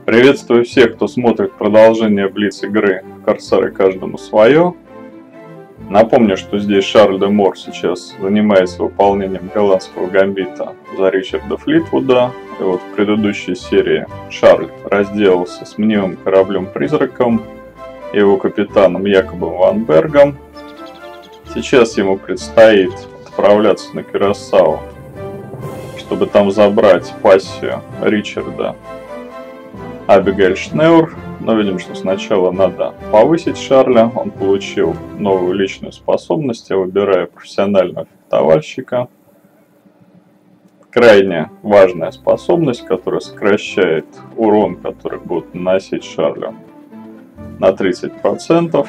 Приветствую всех, кто смотрит продолжение Блиц игры «Корсары каждому свое». Напомню, что здесь Шарль де Мор сейчас занимается выполнением голландского гамбита за Ричарда Флитвуда. И вот в предыдущей серии Шарль разделался с мнимым кораблем-призраком и его капитаном Якобом Ван Бергом. Сейчас ему предстоит отправляться на Кюрасау, чтобы там забрать пассию Ричарда Абигейль Шнеур. Но видим, что сначала надо повысить Шарля. Он получил новую личную способность, я выбираю профессионального фехтовальщика. Крайне важная способность, которая сокращает урон, который будет наносить Шарлю, на 30%.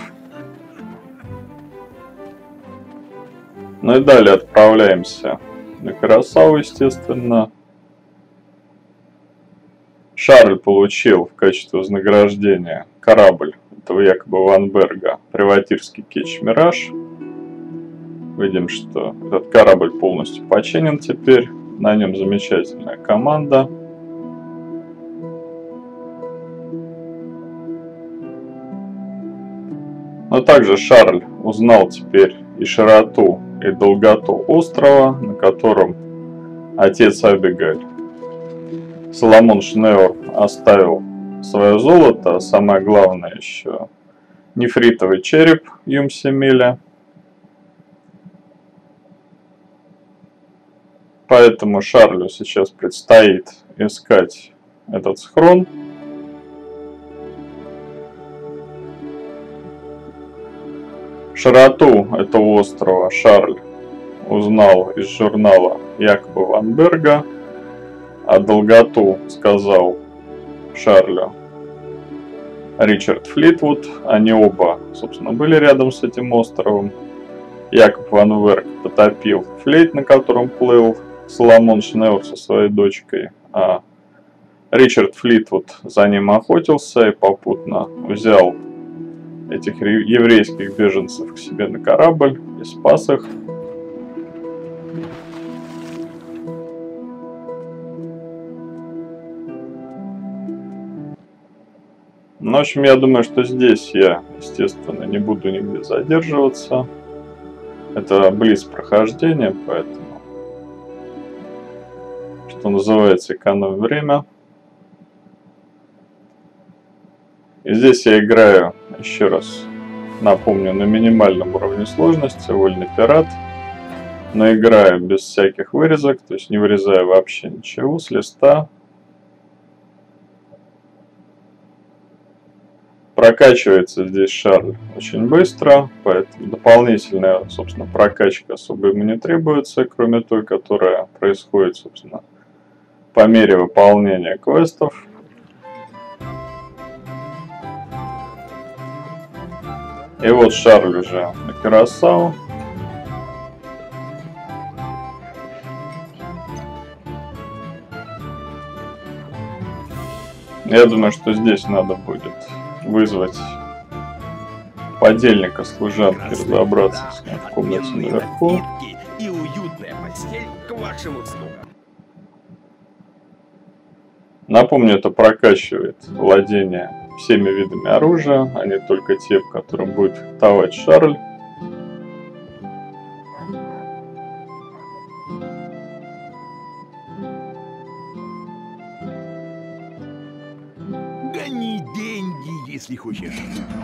Ну и далее отправляемся на Кюрасау, естественно. Шарль получил в качестве вознаграждения корабль этого якобы Ван Берга, приватирский кетч Мираж. Видим, что этот корабль полностью починен теперь, на нем замечательная команда. Но также Шарль узнал теперь и широту, и долготу острова, на котором отец Абигейль Соломон Шнеур оставил свое золото, а самое главное еще нефритовый череп Юм-Семиля. Поэтому Шарлю сейчас предстоит искать этот схрон. Широту этого острова Шарль узнал из журнала Якоба Ван Берга, а долготу сказал Шарлю Ричард Флитвуд. Они оба, собственно, были рядом с этим островом. Якоб Ван Берг потопил флейт, на котором плыл Соломон Шнеур со своей дочкой, а Ричард Флитвуд за ним охотился и попутно взял этих еврейских беженцев к себе на корабль и спас их. Ну, в общем, я думаю, что здесь я, естественно, не буду нигде задерживаться. Это близ прохождения, поэтому, что называется, экономим время. И здесь я играю, еще раз напомню, на минимальном уровне сложности, вольный пират. Но играю без всяких вырезок, то есть не вырезаю вообще ничего с листа. Прокачивается здесь Шарль очень быстро, поэтому дополнительная, собственно, прокачка особо ему не требуется, кроме той, которая происходит, собственно, по мере выполнения квестов. И вот Шарль уже на Кюрасау. Я думаю, что здесь надо будет вызвать подельника служанки, разобраться с ним в комнате наверху. И уютная постель к вашим услугам. Напомню, это прокачивает владение всеми видами оружия, а не только те, в котором будет фехтовать Шарль. Гони деньги, если хочешь.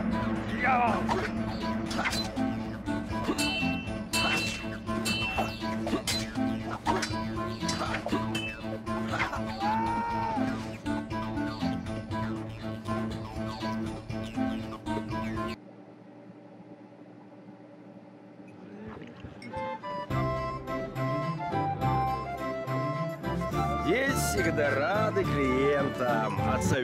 Здесь всегда рады клиентам.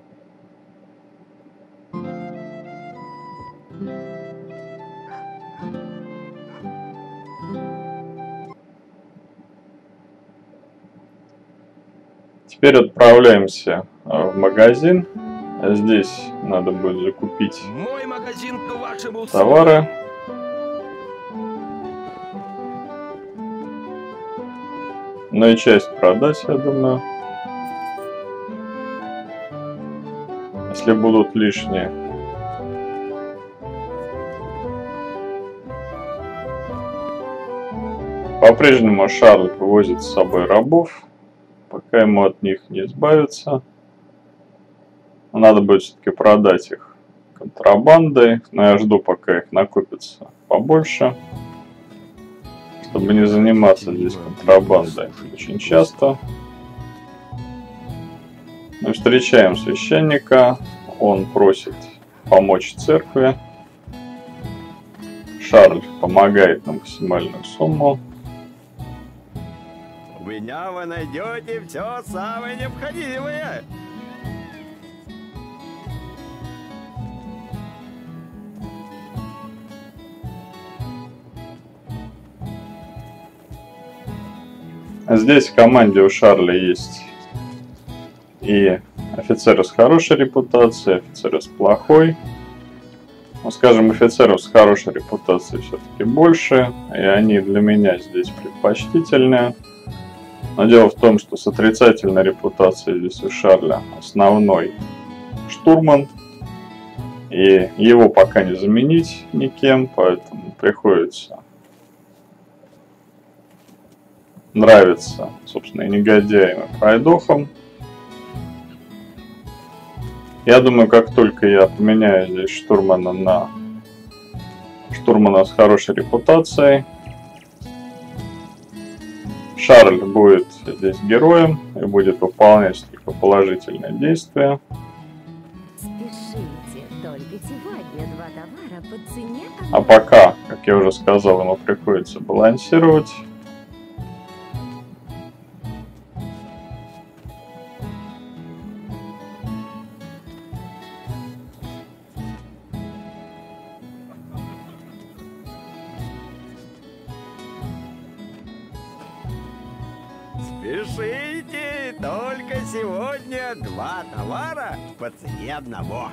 Теперь отправляемся в магазин. Здесь надо будет закупить Мой магазин к вашим услугам. товары. Ну и часть продать, я думаю. Если будут лишние. По-прежнему Шарль вывозит с собой рабов, пока ему от них не избавиться. Надо будет все-таки продать их контрабандой, но я жду, пока их накопится побольше, чтобы не заниматься здесь контрабандой очень часто. Мы встречаем священника, он просит помочь церкви. Шарль помогает на максимальную сумму. У меня вы найдете все самое необходимое. Здесь в команде у Шарля есть и офицеры с хорошей репутацией, офицеры с плохой. Ну, скажем, офицеров с хорошей репутацией все-таки больше, и они для меня здесь предпочтительнее. Но дело в том, что с отрицательной репутацией здесь у Шарля основной штурман, и его пока не заменить никем, поэтому приходится нравится, собственно, и негодяям, и пройдохам. Я думаю, как только я поменяю здесь штурмана на штурмана с хорошей репутацией, Шарль будет здесь героем и будет выполнять только положительные действия. Спешите, только сегодня 2 товара по цене. А пока, как я уже сказал, ему приходится балансировать. Спешите, только сегодня 2 товара по цене одного.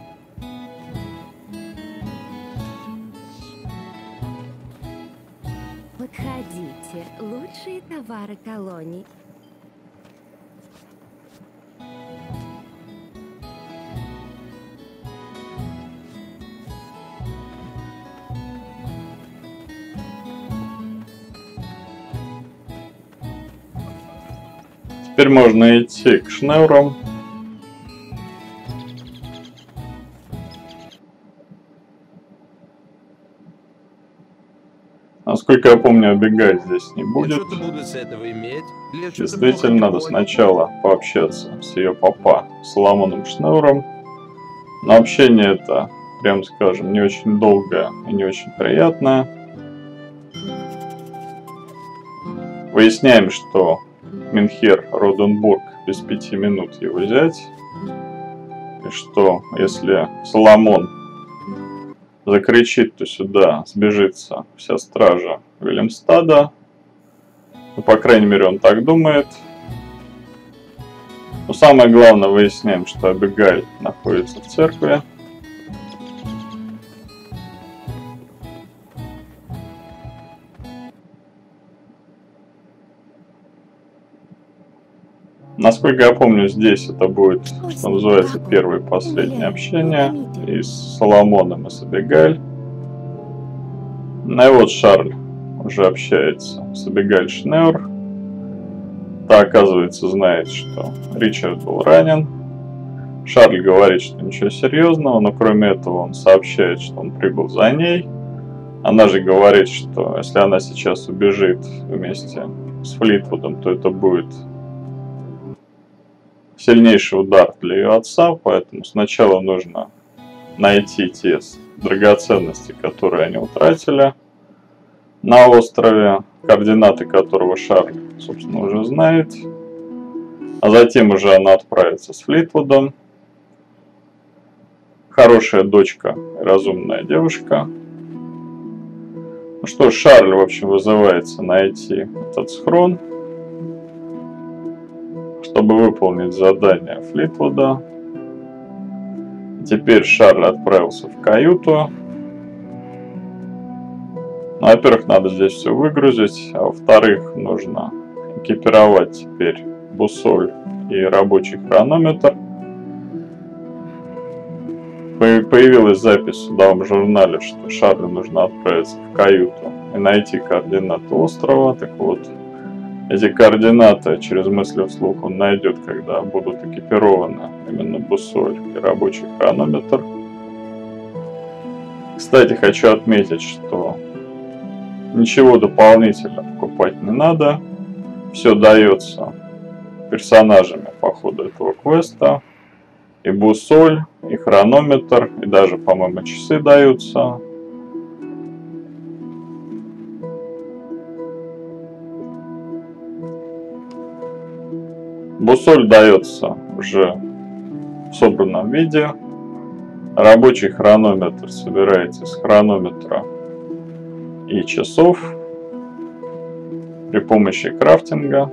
Подходите, лучшие товары колоний. Теперь можно идти к Шнеурам. Насколько я помню, убегать здесь не будет. Что-то буду с этого иметь. Действительно, надо сначала пообщаться с ее папа Соломоном Шнеуром. Но общение это, прям скажем, не очень долгое и не очень приятное. Выясняем, что Минхер Роденбург без 5 минут его взять. И что, если Соломон закричит, то сюда сбежится вся стража Вильямстада. Ну, по крайней мере, он так думает. Но самое главное, выясняем, что Абигаиль находится в церкви. Насколько я помню, здесь это будет, что называется, первое и последнее общение и с Соломоном, и с Абигаиль. Ну и вот Шарль уже общается с Абигаиль Шнеур. Та, оказывается, знает, что Ричард был ранен. Шарль говорит, что ничего серьезного, но кроме этого он сообщает, что он прибыл за ней. Она же говорит, что если она сейчас убежит вместе с Флитвудом, то это будет сильнейший удар для ее отца, поэтому сначала нужно найти те драгоценности, которые они утратили на острове, координаты которого Шарль, собственно, уже знает. А затем уже она отправится с Флитвудом. Хорошая дочка, разумная девушка. Ну что, Шарль, в общем, вызывается найти этот схрон, чтобы выполнить задание Флитвуда. Теперь Шарль отправился в каюту. Ну, во-первых, надо здесь все выгрузить, а во-вторых, нужно экипировать теперь бусоль и рабочий хронометр. появилась запись в судовом журнале, что Шарлю нужно отправиться в каюту и найти координаты острова. Так вот, эти координаты через мысли вслух он найдет, когда будут экипированы именно бусоль и рабочий хронометр. Кстати, хочу отметить, что ничего дополнительно покупать не надо. Все дается персонажами по ходу этого квеста. И бусоль, и хронометр, и даже, по-моему, часы даются. Бусоль дается уже в собранном виде. Рабочий хронометр собирается из хронометра и часов при помощи крафтинга.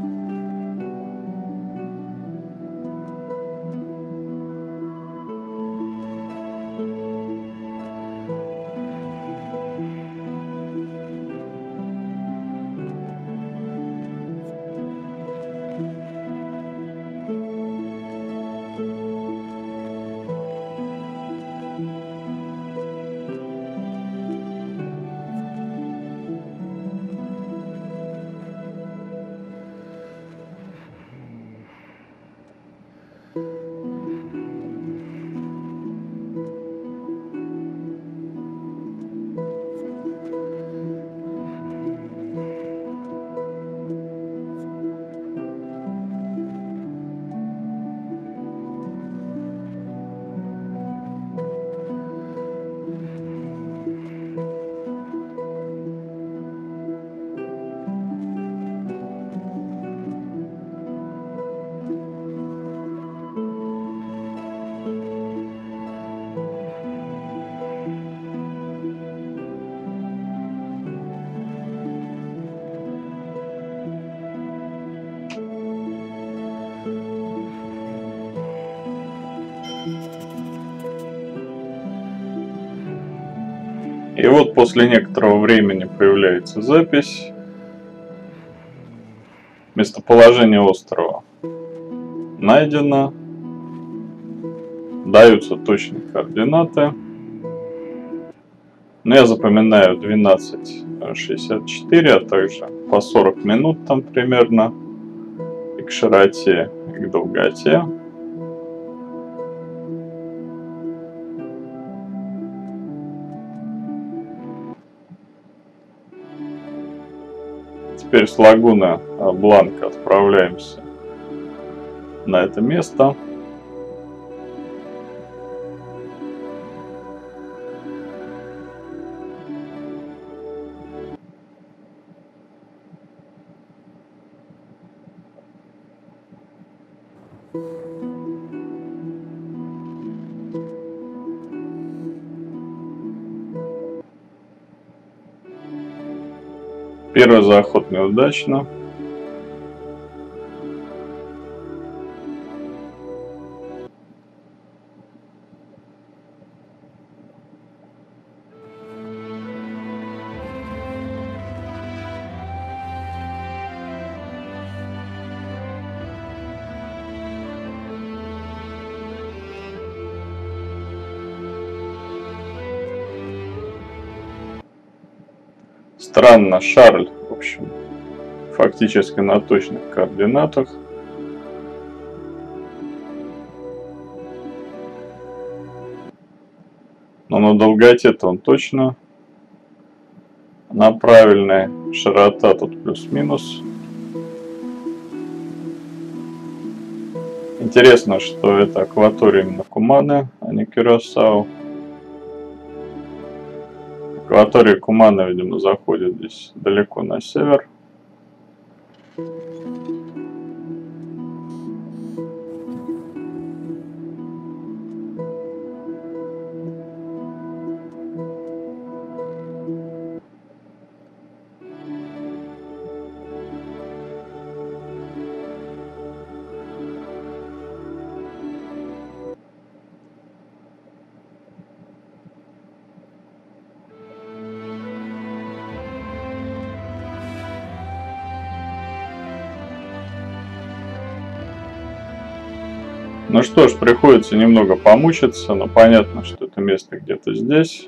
И вот после некоторого времени появляется запись. Местоположение острова найдено. Даются точные координаты. Но я запоминаю 12:64, а также по 40 минут там примерно. И к широте, и к долготе. Теперь с лагуны Бланка отправляемся на это место. Первый заход неудачно. Странно, Шарль, в общем, фактически на точных координатах. Но на долготе-то он точно на правильной. Широта тут плюс-минус. Интересно, что это акватория именно Куманы, а не Кюрасао. Акватория Кумана, видимо, заходит здесь далеко на север. Ну что ж, приходится немного помучиться, но понятно, что это место где-то здесь.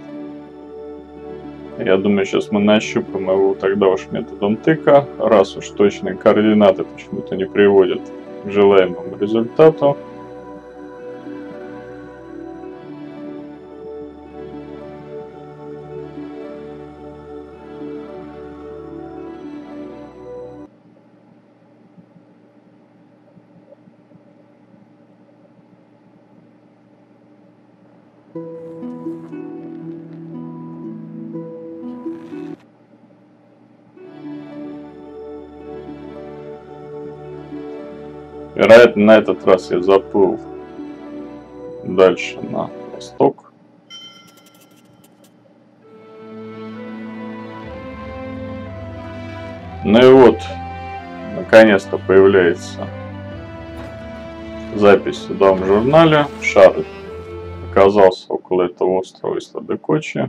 Я думаю, сейчас мы нащупаем его тогда уж методом тыка, раз уж точные координаты почему-то не приводят к желаемому результату. Вероятно, на этот раз я заплыл дальше на восток. Ну и вот, наконец-то появляется запись в судовом журнале. Шарль оказался около этого острова Исла-де-Кочи.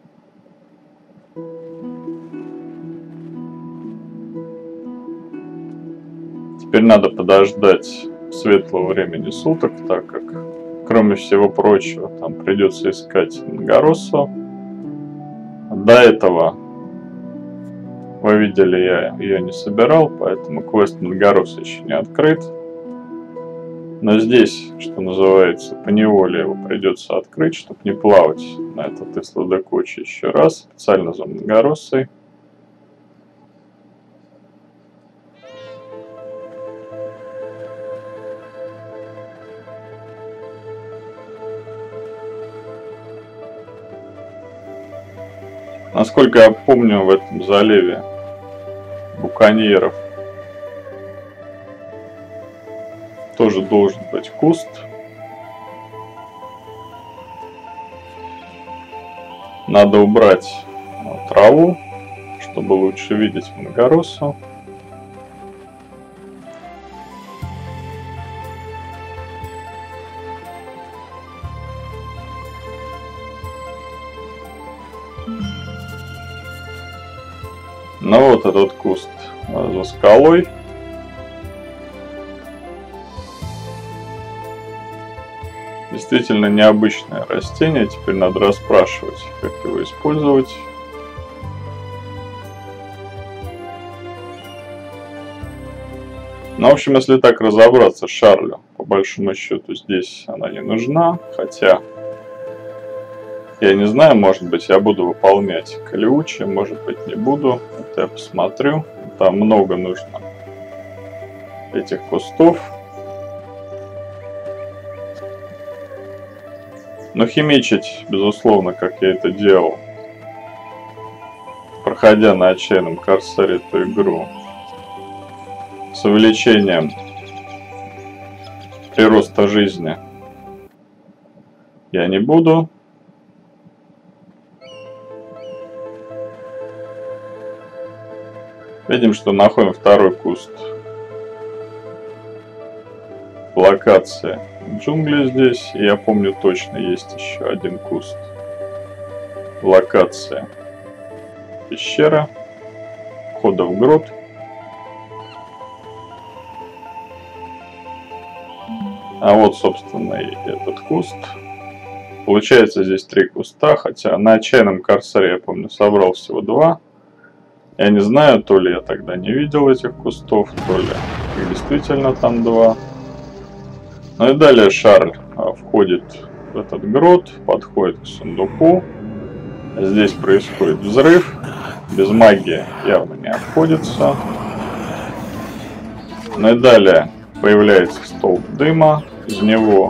Теперь надо подождать светлого времени суток, так как, кроме всего прочего, там придется искать Мангороссу. До этого, вы видели, я ее не собирал, поэтому квест Мангороссы еще не открыт. Но здесь, что называется, поневоле его придется открыть, чтобы не плавать на этот Исла-де-Кочи еще раз, специально за Мангороссой. Насколько я помню, в этом заливе буконьеров тоже должен быть куст. Надо убрать траву, чтобы лучше видеть Мангороссу. Ну вот этот куст за скалой. Действительно необычное растение. Теперь надо расспрашивать, как его использовать. Ну, в общем, если так разобраться, Шарлю, по большому счету, здесь она не нужна. Хотя, я не знаю, может быть, я буду выполнять Калиучи, может быть, не буду. Это я посмотрю. Там много нужно этих кустов. Но химичить, безусловно, как я это делал, проходя на отчаянном корсаре эту игру, с увеличением прироста жизни, я не буду. Видим, что находим второй куст. Локация джунгли здесь. И я помню точно, есть еще один куст. Локация пещера. Входа в грот. А вот, собственно, и этот куст. Получается здесь 3 куста, хотя на отчаянном корсаре, я помню, собрал всего 2. Я не знаю, то ли я тогда не видел этих кустов, то ли их действительно там 2. Ну и далее Шарль входит в этот грот, подходит к сундуку. Здесь происходит взрыв. Без магии явно не обходится. Ну и далее появляется столб дыма. Из него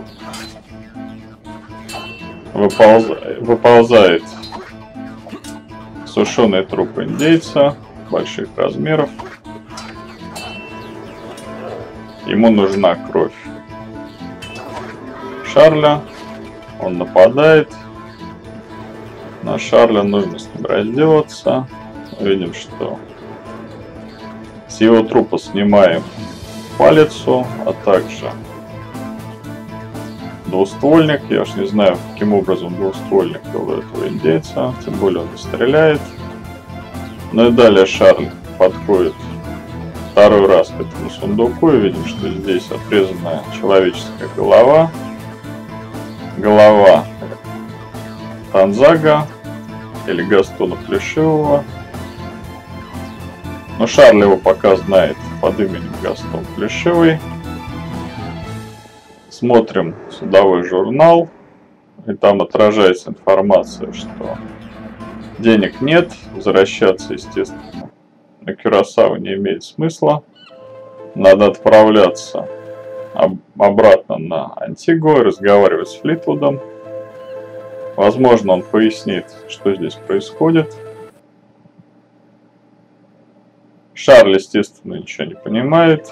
выползает сушеный труп индейца больших размеров. Ему нужна кровь Шарля. Он нападает. На Шарля нужно с ним разделаться. Видим, что с его трупа снимаем палицу, а также двуствольник. Я уж не знаю, каким образом двуствольник был у этого индейца. Тем более он не стреляет. Ну и далее Шарль подходит второй раз к этому сундуку и видим, что здесь отрезанная человеческая голова. Голова Танзага или Гастона Плешивого. Но Шарль его пока знает под именем Гастон Плешивый. Смотрим судовой журнал, и там отражается информация, что денег нет, возвращаться, естественно, на Кюрасао не имеет смысла. Надо отправляться обратно на Антигуа, разговаривать с Флитвудом. Возможно, он пояснит, что здесь происходит. Шарль, естественно, ничего не понимает.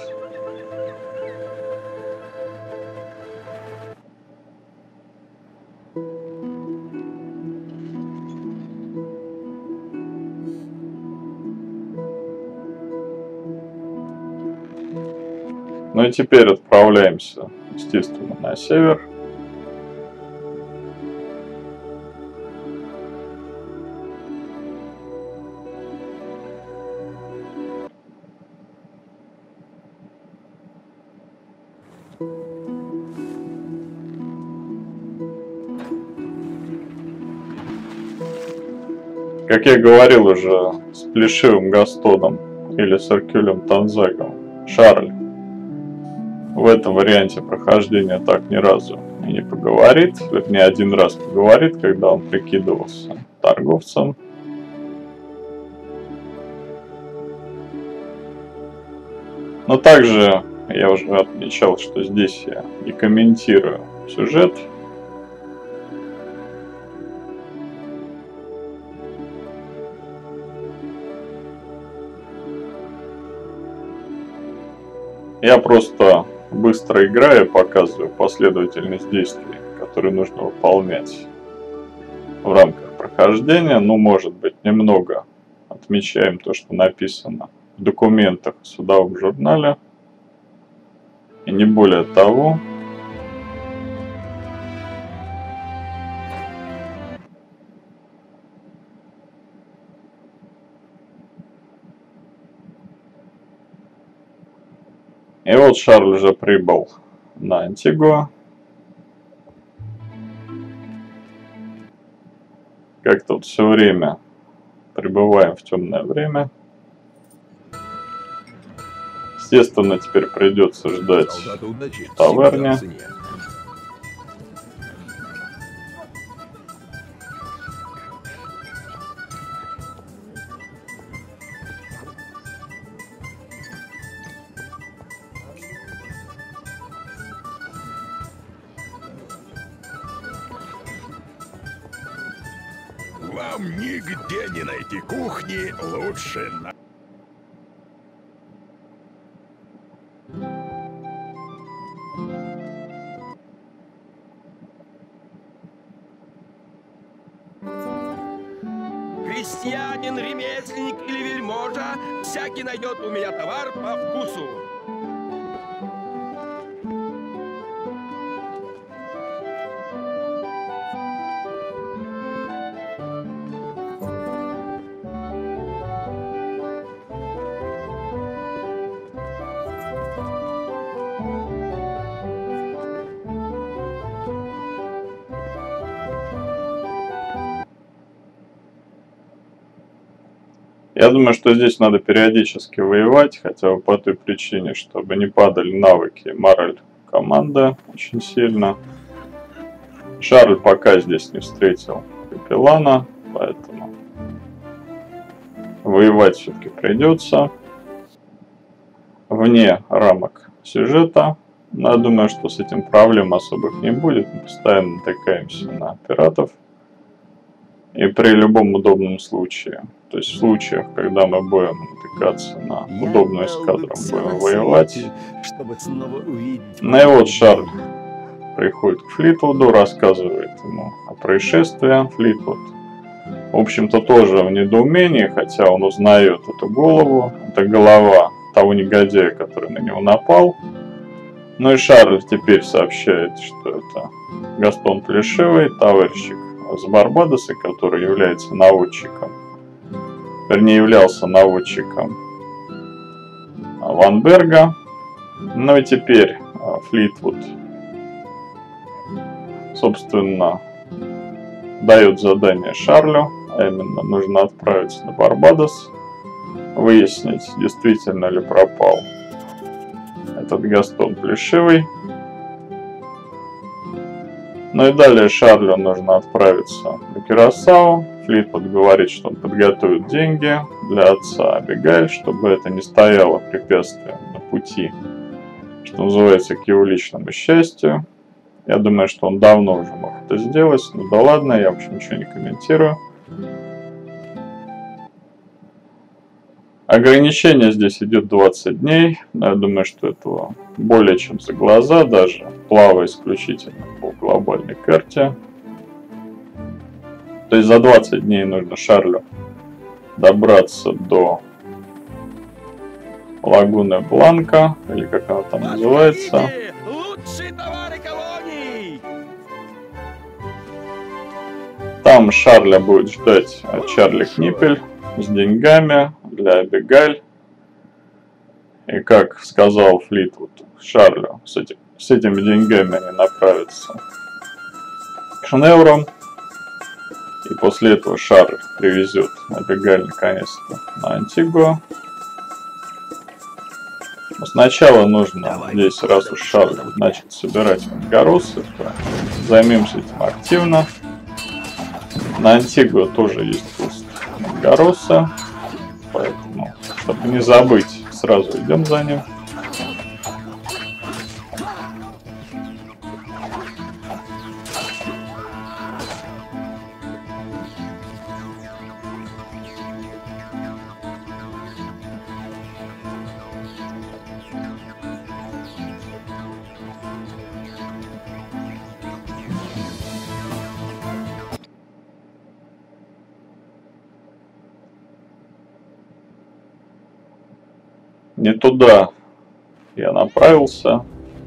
Ну и теперь отправляемся, естественно, на север. Как я говорил уже с Плешивым Гастоном или с Эркюлем Танзагом, Шарль в этом варианте прохождения так ни разу и не поговорит. Вернее, один раз поговорит, когда он прикидывался торговцем. Но также я уже отмечал, что здесь я не комментирую сюжет. Я просто быстро играю, показываю последовательность действий, которые нужно выполнять в рамках прохождения. Ну, может быть, немного отмечаем то, что написано в документах в судовом журнале. И не более того. И вот Шарль уже прибыл на Антигуа. Как-то вот все время прибываем в темное время. Естественно, теперь придется ждать в таверне. Вам нигде не найти кухни лучше на... Крестьянин, ремесленник или вельможа, всякий найдет у меня товар по вкусу. Я думаю, что здесь надо периодически воевать, хотя бы по той причине, чтобы не падали навыки и мораль команды очень сильно. Шарль пока здесь не встретил капеллана, поэтому воевать все-таки придется. Вне рамок сюжета. Но я думаю, что с этим проблем особых не будет. Мы постоянно натыкаемся на пиратов. И при любом удобном случае, то есть в случаях, когда мы будем натыкаться на удобную эскадру, будем воевать. Чтобы снова увидеть... Ну и вот Шарль приходит к Флитвуду, рассказывает ему о происшествии. Флитвуд, в общем-то, тоже в недоумении, хотя он узнает эту голову. Это голова того негодяя, который на него напал. Ну и Шарль теперь сообщает, что это Гастон Плешивый, товарищик с Барбадоса, который является наводчиком, вернее, являлся наводчиком Ванберга. Ну и теперь Флитвуд, собственно, дает задание Шарлю, а именно нужно отправиться на Барбадос, выяснить, действительно ли пропал этот Гастон Плешивый. Ну и далее Шарлю нужно отправиться на Кюрасао. Флитвуд говорит, что он подготовит деньги для отца Абигайль, чтобы это не стояло препятствием на пути, что называется, к его личному счастью. Я думаю, что он давно уже мог это сделать. Ну да ладно, я в общем ничего не комментирую. Ограничение здесь идет 20 дней. Но я думаю, что этого более чем за глаза, даже плавая исключительно по глобальной карте. То есть за 20 дней нужно Шарлю добраться до Лагуны Бланка, или как она там называется. Там Шарля будет ждать Чарли Книпель с деньгами для Абигайль. И как сказал Флитвуд Шарлю, с этими деньгами они направятся к Шневру. И после этого Шарль привезет Абигайль наконец-то на Антигуа. Но сначала нужно здесь, раз уж Шарль начал собирать Мангаросы, то займемся этим активно. На Антигуа тоже есть куст Мангароса, поэтому, чтобы не забыть, сразу идем за ним. Не туда я направился.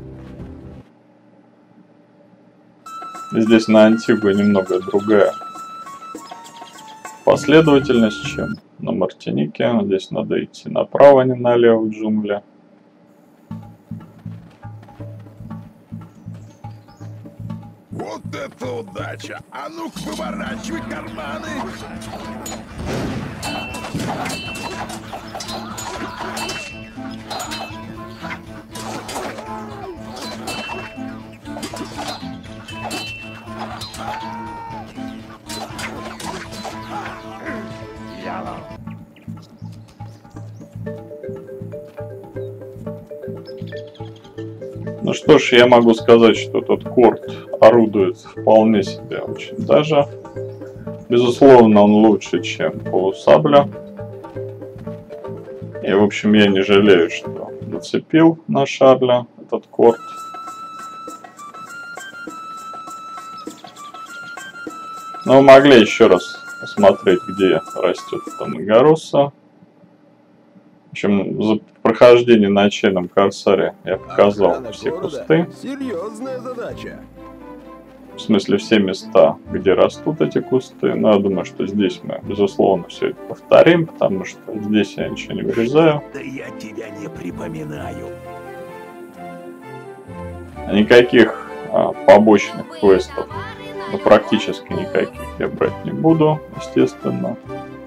Здесь на Антигуа немного другая последовательность, чем на Мартинике. Здесь надо идти направо, а не налево в джунгли. Вот это удача! А ну-ка, выворачивай карманы! Ну что ж, я могу сказать, что тот корт орудует вполне себе очень даже. Безусловно, он лучше, чем полусабля. И, в общем, я не жалею, что нацепил на Шарля этот корт. Но вы могли еще раз посмотреть, где растет эта Мангароса. В общем, за прохождение на отчаянном корсаре я показал все кусты. Серьезная задача. В смысле, все места, где растут эти кусты. Но я думаю, что здесь мы, безусловно, все это повторим, потому что здесь я ничего не вырезаю. Да я тебя не припоминаю. Никаких побочных квестов, ну, практически никаких я брать не буду, естественно.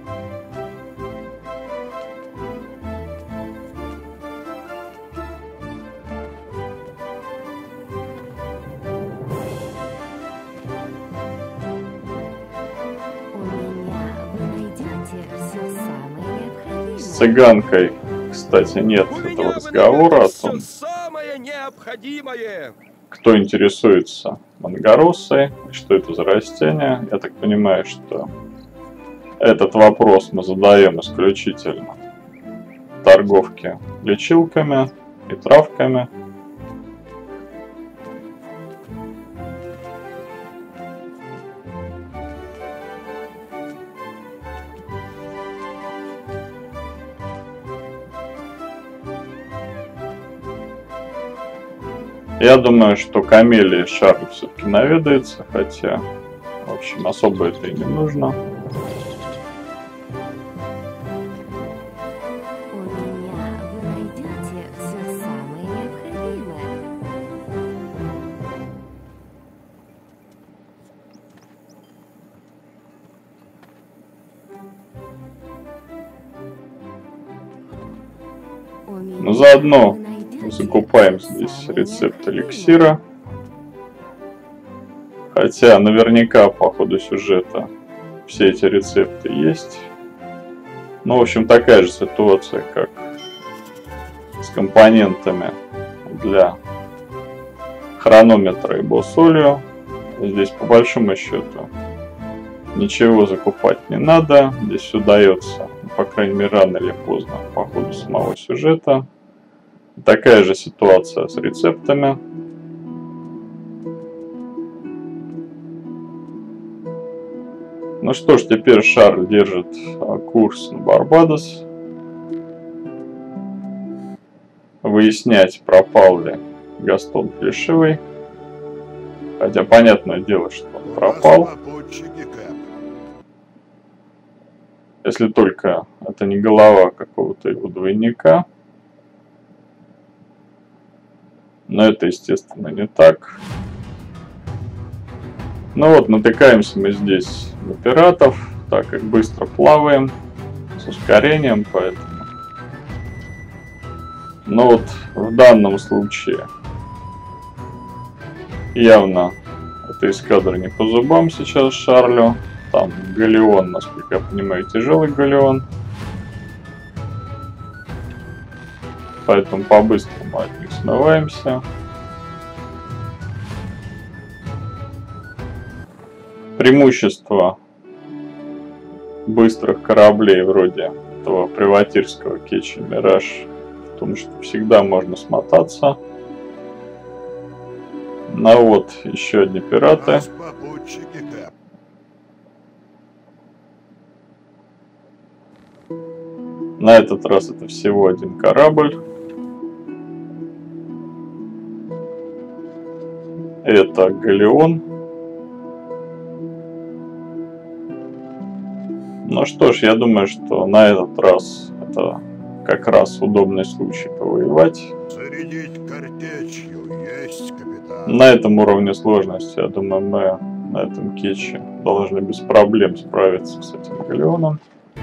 С цыганкой, кстати, нет этого разговора о том, самое необходимое. кто интересуется Мангаросой, что это за растение. Я так понимаю, что этот вопрос мы задаем исключительно торговке лечилками и травками. Я думаю, что Камелия Шарль все-таки наведается, хотя, в общем, особо это и не нужно. Заодно Вы найдете закупаем здесь рецепт эликсира. Хотя наверняка по ходу сюжета все эти рецепты есть. Ну, в общем, такая же ситуация, как с компонентами для хронометра и босс-олио. Здесь по большому счету ничего закупать не надо. Здесь все дается, по крайней мере, рано или поздно по ходу самого сюжета. Такая же ситуация с рецептами. Ну что ж, теперь Шарль держит курс на Барбадос. Выяснять, пропал ли Гастон Плешивый. Хотя понятное дело, что он пропал. Если только это не голова какого-то его двойника. Но это, естественно, не так. Ну вот, натыкаемся мы здесь на пиратов, так как быстро плаваем, с ускорением, поэтому. Но вот в данном случае явно эта эскадра не по зубам сейчас Шарлю. Там галеон, насколько я понимаю, тяжелый галеон. Поэтому по-быстрому от них смываемся. Преимущество быстрых кораблей вроде этого приватирского кетча Мираж в том, что всегда можно смотаться. Ну вот, еще одни пираты. На этот раз это всего один корабль. Это галеон. Ну что ж, я думаю, что на этот раз это как раз удобный случай повоевать. Зарядить картечью есть, капитан. На этом уровне сложности, я думаю, мы на этом кетче должны без проблем справиться с этим галеоном.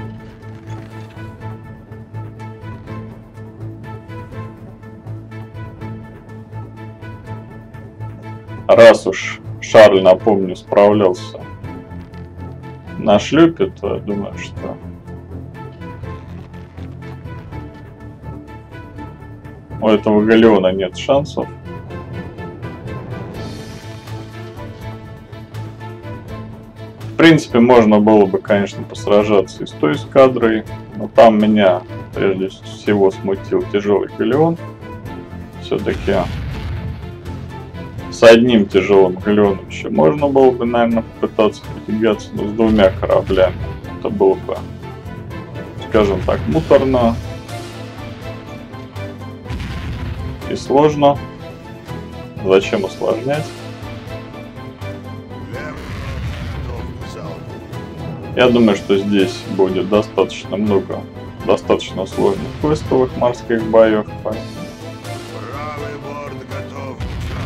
Раз уж Шарль, напомню, справлялся на шлюпе, то я думаю, что у этого галеона нет шансов. В принципе, можно было бы, конечно, посражаться и с той эскадрой, но там меня прежде всего смутил тяжелый галеон. Все-таки с одним тяжелым галеоном еще можно было бы, наверное, попытаться потягаться, но с двумя кораблями это было бы, скажем так, муторно и сложно. Зачем усложнять? Я думаю, что здесь будет достаточно много, достаточно сложных квестовых морских боев. Правый борт готов.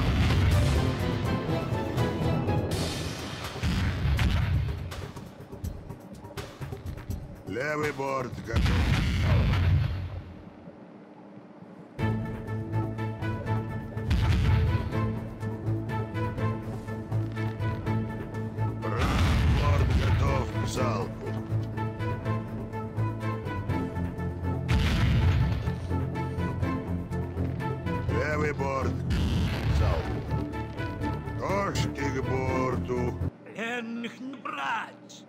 Левый борт готов. Залпу. Левый борт. Залпу. Кошки к борту. Пленных не брать!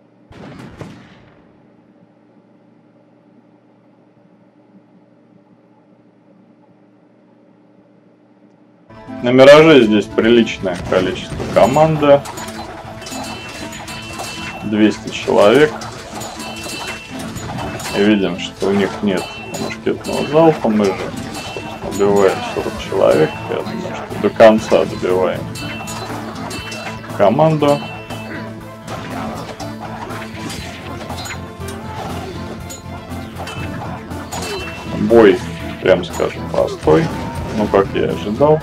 На Мираже здесь приличное количество команды. 200 человек. И видим, что у них нет мушкетного залпа. Мы же, собственно, добиваем 40 человек. Я думаю, что до конца добиваем команду. Бой, прям скажем, простой. Ну, как я и ожидал.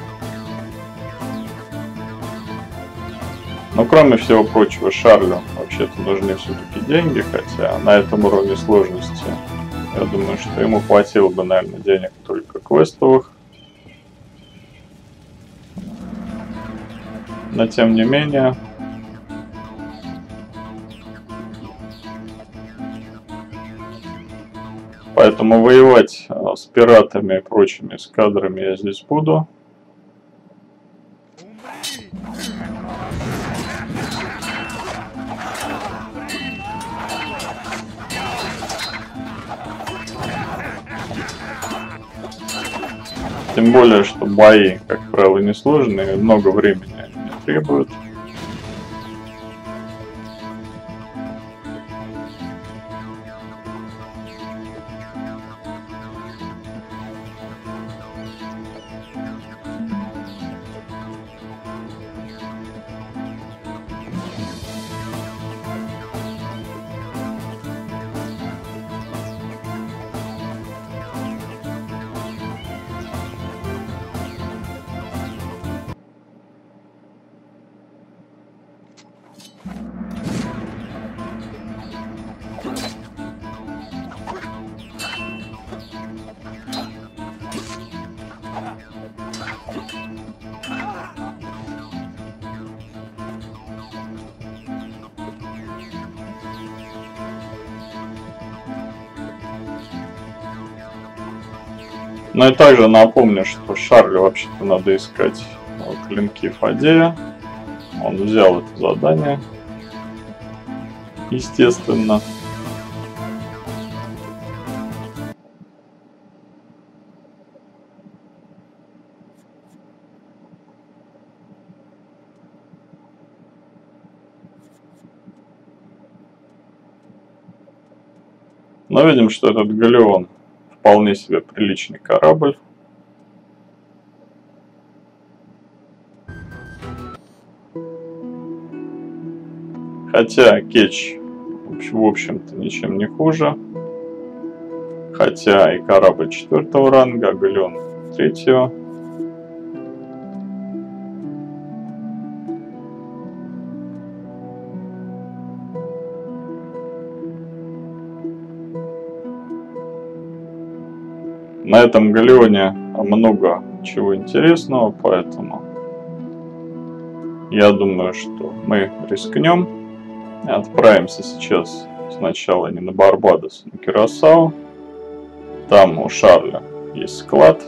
Но кроме всего прочего, Шарлю вообще-то нужны все-таки деньги, хотя на этом уровне сложности я думаю, что ему хватило бы, наверное, денег только квестовых. Но тем не менее... Поэтому воевать с пиратами и прочими эскадрами я здесь буду. Тем более, что бои, как правило, несложные, много времени они не требуют. Ну и также напомню, что Шарлю вообще-то надо искать клинки Фадея. Он взял это задание, естественно. Но видим, что этот галеон вполне себе приличный корабль. Хотя Кетч, в общем-то, ничем не хуже. Хотя и корабль 4-го ранга, а галеон 3-го. На этом галеоне много чего интересного, поэтому я думаю, что мы рискнем. Отправимся сейчас сначала не на Барбадос, а на Кюрасао. Там у Шарля есть склад.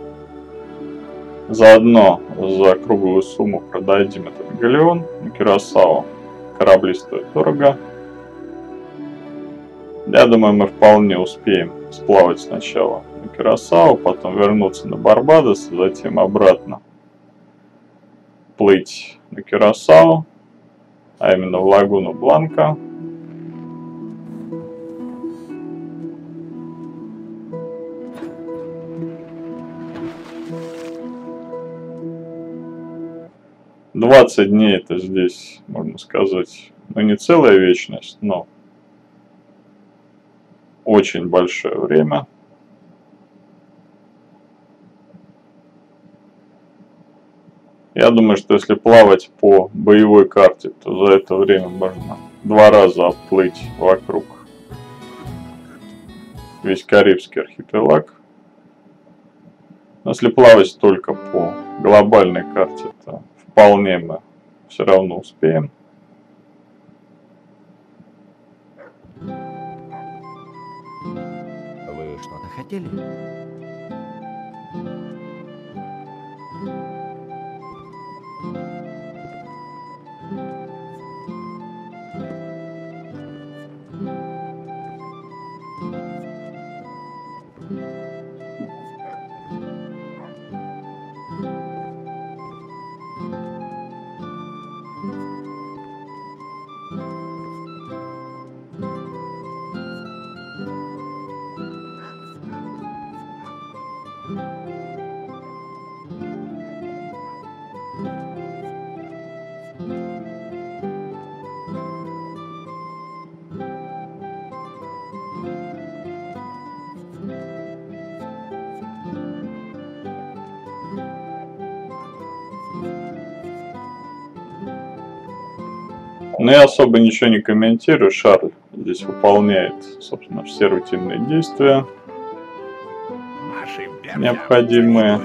Заодно за круглую сумму продадим этот галеон на Кюрасао. Корабли стоят дорого. Я думаю, мы вполне успеем сплавать сначала на Кюрасао, потом вернуться на Барбадос, затем обратно плыть на Кюрасао, а именно в лагуну Бланка. «20 дней» это здесь, можно сказать, ну не целая вечность, но очень большое время. Я думаю, что если плавать по боевой карте, то за это время можно 2 раза обплыть вокруг весь Карибский архипелаг. Но если плавать только по глобальной карте, то вполне мы все равно успеем. Вы что-то хотели? Но я особо ничего не комментирую. Шарль здесь выполняет, собственно, все рутинные действия, необходимые.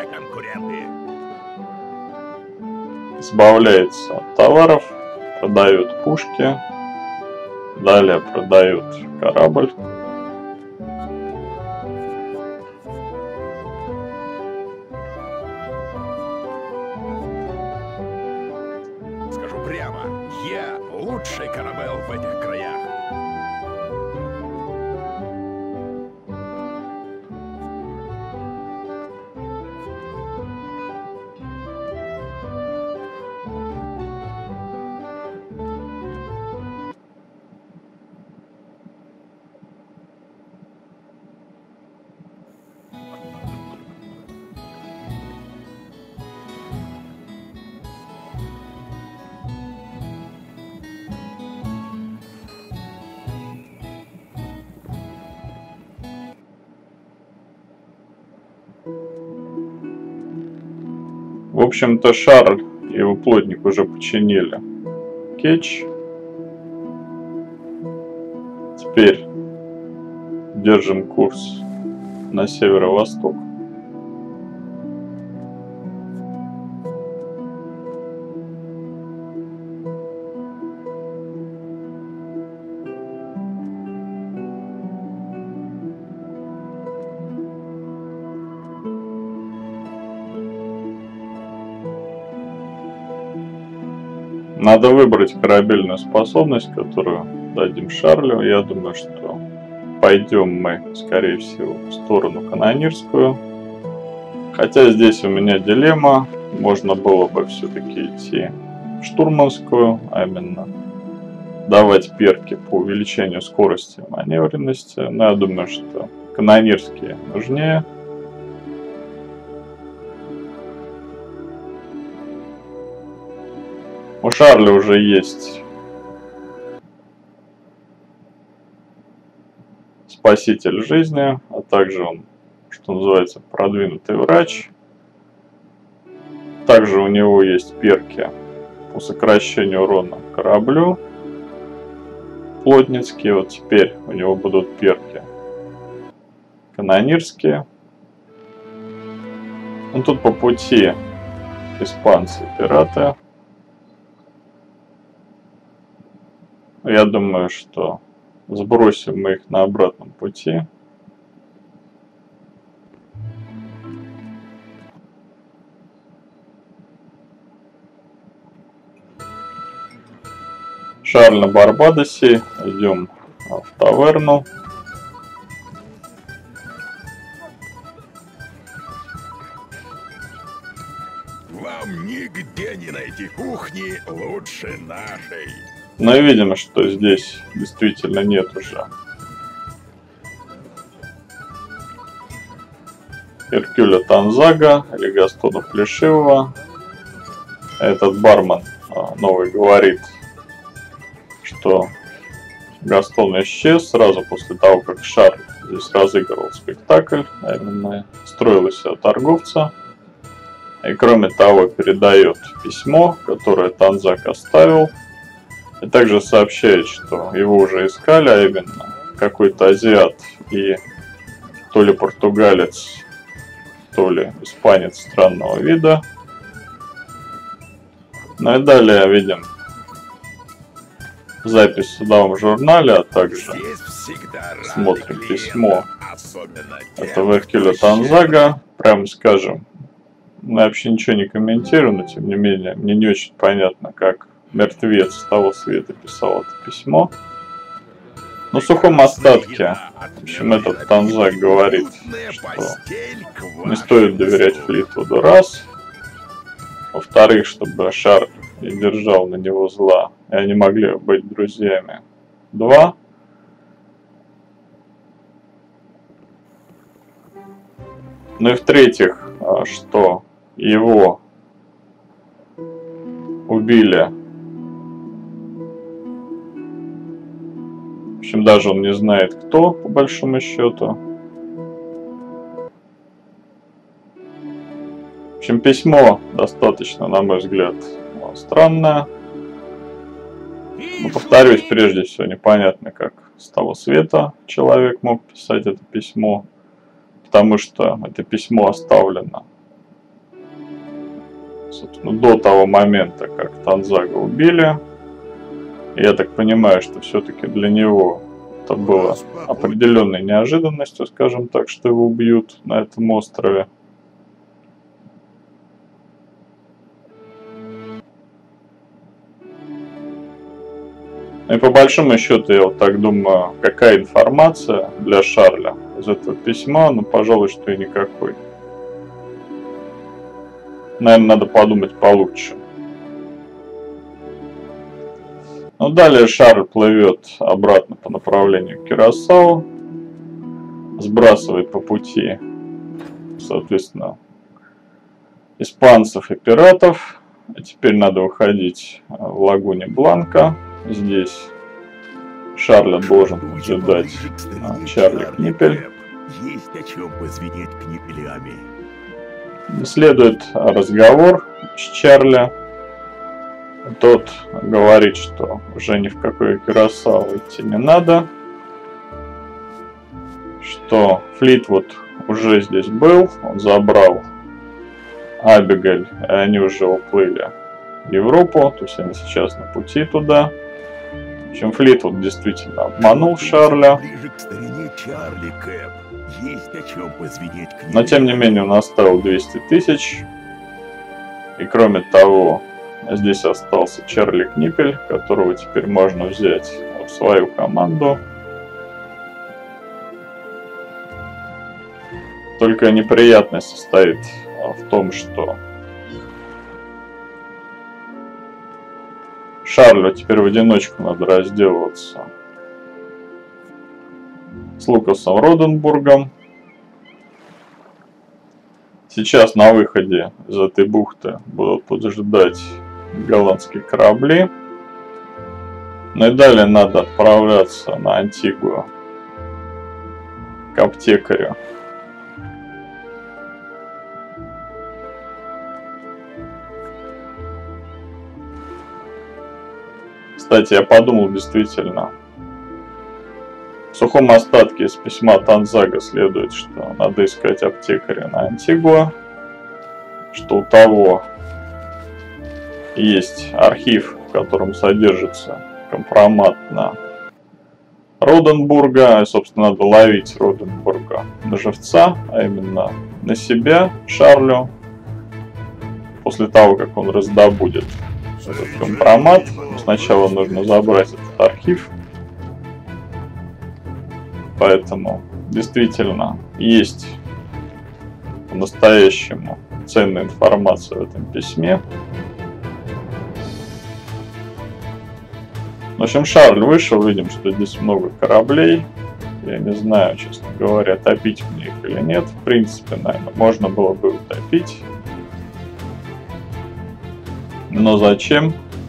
Избавляется от товаров, продает пушки, далее продает корабль. Скажу прямо, я лучший корабел в этих краях. В общем-то, Шарль и его плотник уже починили кетч. Теперь держим курс на северо-восток. Надо выбрать корабельную способность, которую дадим Шарлю. Я думаю, что пойдем мы, скорее всего, в сторону канонирскую. Хотя здесь у меня дилемма. Можно было бы все-таки идти в штурманскую, а именно давать перки по увеличению скорости и маневренности. Но я думаю, что канонирские нужнее. У Шарля уже есть спаситель жизни, а также он, что называется, продвинутый врач. Также у него есть перки по сокращению урона кораблю. Плотницкие. Вот теперь у него будут перки канонирские. Ну, тут по пути испанцы, пираты. Я думаю, что сбросим мы их на обратном пути. Шарль на Барбадосе. Идем в таверну. Вам нигде не найти кухни лучше нашей. Но видим, что здесь действительно нет уже Эркюля Танзага или Гастона Плешивого. Этот бармен новый говорит, что Гастон исчез сразу после того, как Шарль здесь разыгрывал спектакль, а именно строил из себя торговца. И кроме того передает письмо, которое Танзаг оставил. И также сообщает, что его уже искали, а именно какой-то азиат и то ли португалец, то ли испанец странного вида. Ну и далее видим запись в судовом журнале, а также смотрим письмо этого Эркюля Танзага. Прямо скажем, я вообще ничего не комментирую, но тем не менее мне не очень понятно, как мертвец с того света писал это письмо. Но в сухом остатке, в общем, этот Танзаг говорит, что не стоит доверять Флитвуду, раз. Во-вторых, чтобы Шарль не держал на него зла, и они могли быть друзьями, 2. Ну и в-третьих, что его убили. В общем, даже он не знает, кто, по большому счету. В общем, письмо достаточно, на мой взгляд, странное. Повторюсь, прежде всего, непонятно, как с того света человек мог писать это письмо, потому что это письмо оставлено, собственно, до того момента, как Танзага убили. Я так понимаю, что все-таки для него это было определенной неожиданностью, скажем так, что его убьют на этом острове. И по большому счету, я вот так думаю, какая информация для Шарля из этого письма, ну, пожалуй, что и никакой. Наверное, надо подумать получше. Ну, далее Шарль плывет обратно по направлению к Кюрасао, сбрасывает по пути, соответственно, испанцев и пиратов. А теперь надо выходить в лагуне Бланка. Здесь Шарля должен поджидать Чарли Книпель. Есть о чем позвенеть книпелями. Следует разговор с Чарли. Тот говорит, что уже ни в какой Кюрасао идти не надо, что Флитвуд уже здесь был, он забрал Абигейль, и они уже уплыли в Европу, то есть они сейчас на пути туда. В общем, Флитвуд действительно обманул Шарля. Ближе к старине Чарли, Кэп. Есть о чем позвенеть книпелями. Но тем не менее он оставил 200 тысяч. И кроме того, здесь остался Чарли Книпель, которого теперь можно взять в свою команду. Только неприятность состоит в том, что Шарлю теперь в одиночку надо разделываться с Лукасом Роденбургом. Сейчас на выходе из этой бухты будут поджидать голландские корабли. Ну и далее надо отправляться на Антигуа к аптекарю. Кстати, я подумал, действительно, в сухом остатке из письма Танзага следует, что надо искать аптекаря на Антигуа, что у того есть архив, в котором содержится компромат на Роденбурга, и, собственно, надо ловить Роденбурга на живца, а именно на себя, Шарлю, после того, как он раздобудет этот компромат. Сначала нужно забрать этот архив. Поэтому действительно есть по-настоящему ценная информация в этом письме. В общем, Шарль вышел, видим, что здесь много кораблей. Я не знаю, честно говоря, топить мне их или нет. В принципе, наверное, можно было бы утопить. Но зачем?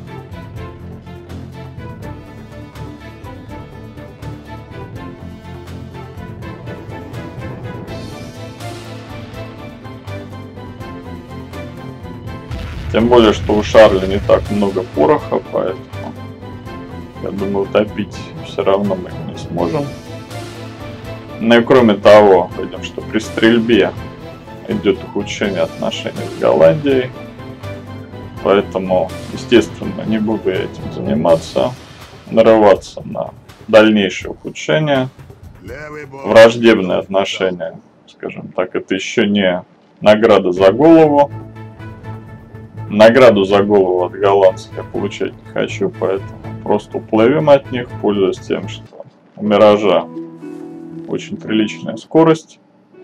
Тем более, что у Шарля не так много пороха, поэтому, я думаю, утопить все равно мы не сможем. Ну и кроме того, видим, что при стрельбе идет ухудшение отношений с Голландией. Поэтому, естественно, не буду я этим заниматься, нарываться на дальнейшее ухудшение. Враждебные отношения, скажем так, это еще не награда за голову. Награду за голову от голландцев я получать не хочу, поэтому просто уплывем от них, пользуясь тем, что у Миража очень приличная скорость.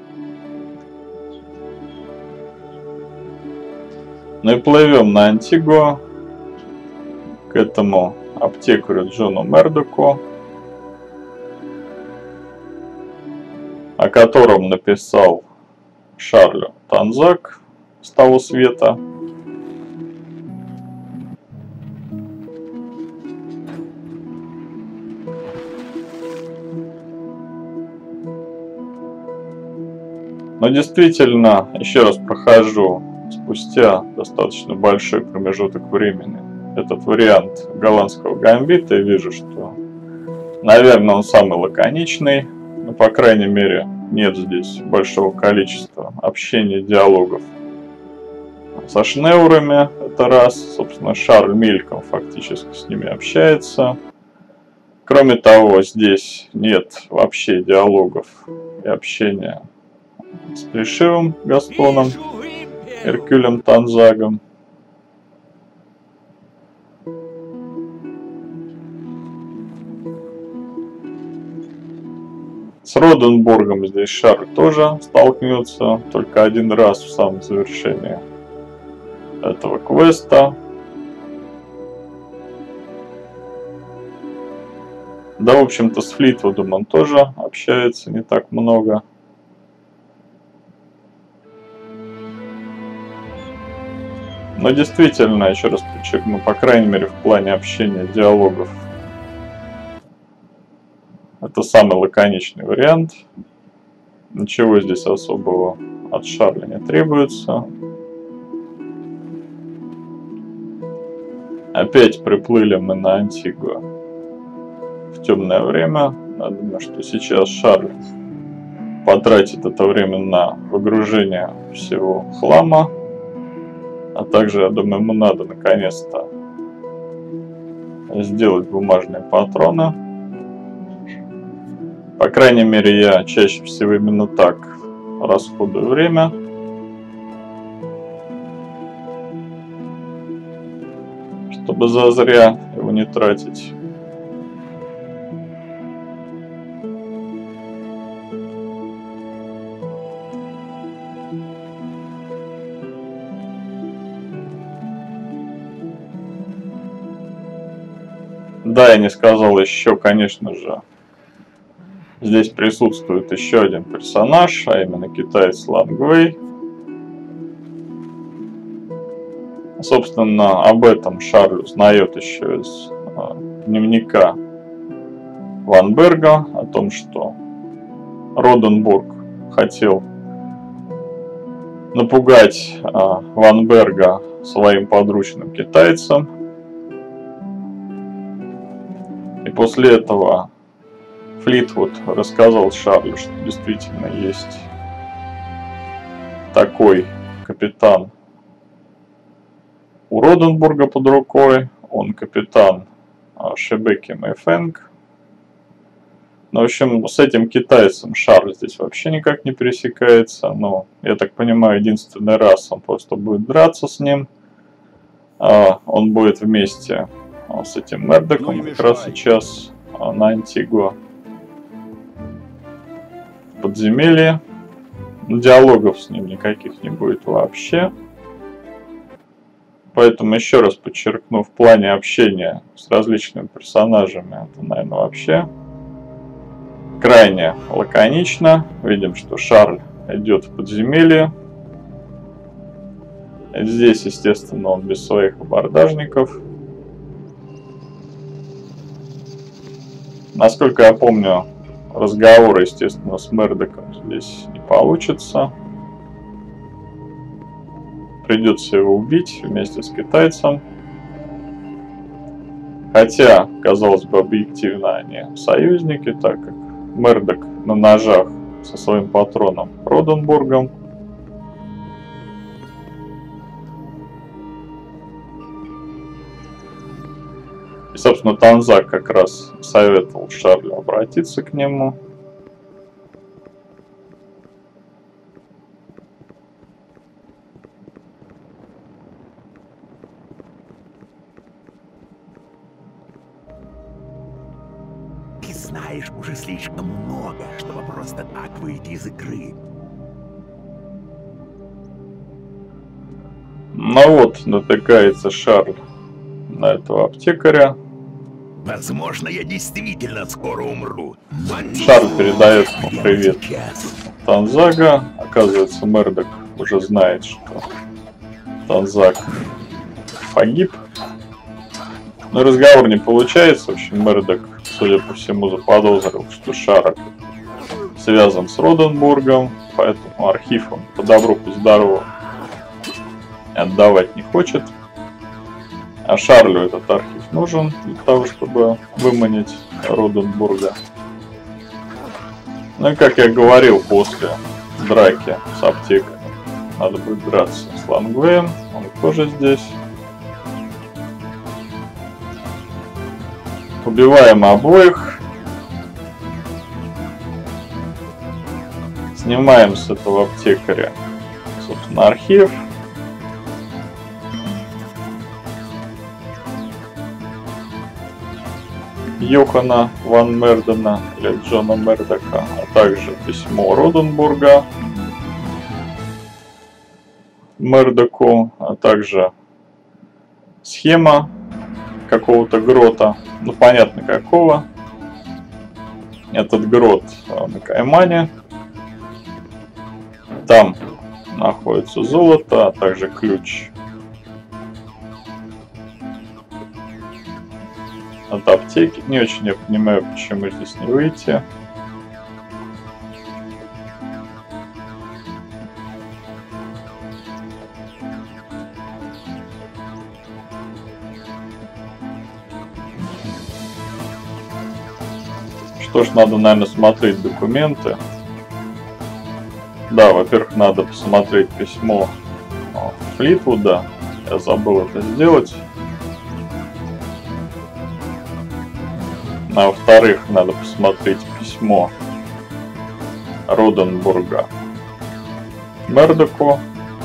Ну и плывем на Антигуа к этому аптекарю Джону Мердоку, о котором написал Шарлю Танзаг с того света. Но действительно, еще раз прохожу, спустя достаточно большой промежуток времени этот вариант голландского гамбита и вижу, что, наверное, он самый лаконичный. Но, по крайней мере, нет здесь большого количества общения, диалогов со шнеурами. Это раз. Собственно, Шарль мельком фактически с ними общается. Кроме того, здесь нет вообще диалогов и общения с плешивым Гастоном, Эркюлем Танзагом. С Роденбургом здесь Шарль тоже столкнется только один раз в самом завершении этого квеста. Да, в общем-то, с Флитвудом он тоже общается не так много. Но действительно, еще раз подчеркну, по крайней мере, в плане общения, диалогов, это самый лаконичный вариант. Ничего здесь особого от Шарля не требуется. Опять приплыли мы на Антигуа в темное время. Я думаю, что сейчас Шарль потратит это время на выгружение всего хлама. А также, я думаю, ему надо наконец-то сделать бумажные патроны. По крайней мере, я чаще всего именно так расходую время. Чтобы зазря его не тратить. Да, я не сказал еще, конечно же, здесь присутствует еще один персонаж, а именно китаец Лангвей. Собственно, об этом Шарль узнает еще из дневника Ван Берга, о том, что Роденбург хотел напугать Ван Берга своим подручным китайцем. И после этого Флитвуд рассказал Шарлю, что действительно есть такой капитан у Роденбурга под рукой. Он капитан Шебеки Мэйфэнг. Но, в общем, с этим китайцем Шарль здесь вообще никак не пересекается. Но, я так понимаю, единственный раз он просто будет драться с ним. Он будет вместе с этим Мердоком как раз сейчас на Антигуа. Подземелье. Диалогов с ним никаких не будет вообще. Поэтому еще раз подчеркну, в плане общения с различными персонажами, это, наверное, вообще крайне лаконично. Видим, что Шарль идет в подземелье. Здесь, естественно, он без своих абордажников. Насколько я помню, разговора, естественно, с Мердоком здесь не получится. Придется его убить вместе с китайцем. Хотя, казалось бы, объективно они союзники, так как Мердок на ножах со своим патроном Роденбургом. И, собственно, Танзак как раз советовал Шарлю обратиться к нему. Ты знаешь уже слишком много, чтобы просто так выйти из игры. Ну вот, натыкается Шарль на этого аптекаря. Возможно, я действительно скоро умру. Шарль передает ему привет Танзага. Оказывается, Мердок уже знает, что Танзаг погиб. Но разговор не получается. В общем, Мердок, судя по всему, заподозрил, что Шарль связан с Роденбургом. Поэтому архив он по добру, по здорову отдавать не хочет. А Шарлю этот архив нужен для того, чтобы выманить Роденбурга. Ну и как я говорил, после драки с аптекой надо будет драться с Лангвеем. Он тоже здесь. Убиваем обоих. Снимаем с этого аптекаря, собственно, архив. Йохана ван Мердена или Джона Мердока, а также письмо Роденбурга Мердоку, а также схема какого-то грота, ну понятно какого. Этот грот на Каймане. Там находится золото, а также ключ от аптеки. Не очень я понимаю, почему здесь не выйти. Что ж, надо, наверное, смотреть документы. Да, во-первых, надо посмотреть письмо Флитвуда. Я забыл это сделать. А во-вторых, надо посмотреть письмо Роденбурга Мердоку.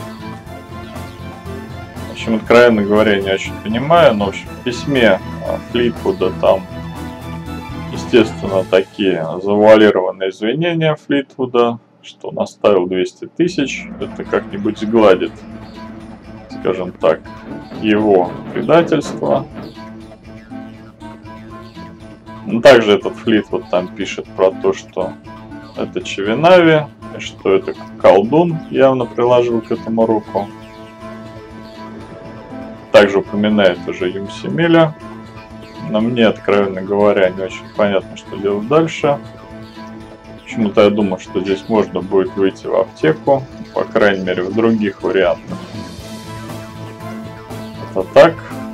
В общем, откровенно говоря, не очень понимаю, но в общем, в письме Флитвуда там, естественно, такие завуалированные извинения Флитвуда, что он оставил 200 тысяч. Это как-нибудь сгладит, скажем так, его предательство. Но также этот Флитвуд там пишет про то, что это Чевинави, и что это колдун явно приложил к этому руку. Также упоминает уже Юмсемеля. Но мне, откровенно говоря, не очень понятно, что делать дальше. Почему-то я думаю, что здесь можно будет выйти в аптеку, по крайней мере, в других вариантах. Это так.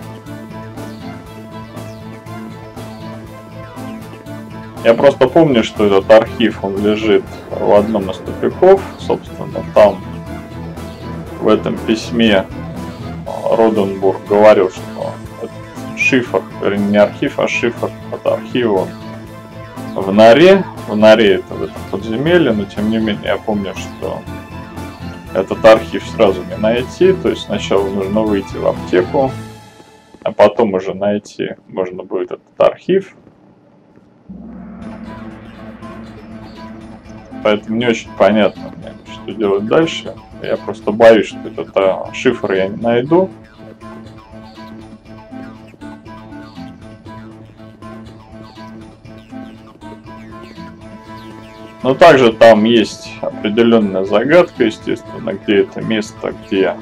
Я просто помню, что этот архив, он лежит в одном из тупиков. Собственно, там в этом письме Роденбург говорил, что этот шифр, вернее, не архив, а шифр от архива в норе. В норе это в этом подземелье, но тем не менее я помню, что этот архив сразу не найти. То есть сначала нужно выйти в аптеку, а потом уже найти можно будет этот архив. Поэтому не очень понятно мне, что делать дальше. Я просто боюсь, что этот шифр я не найду. Но также там есть определенная загадка, естественно, где это место, где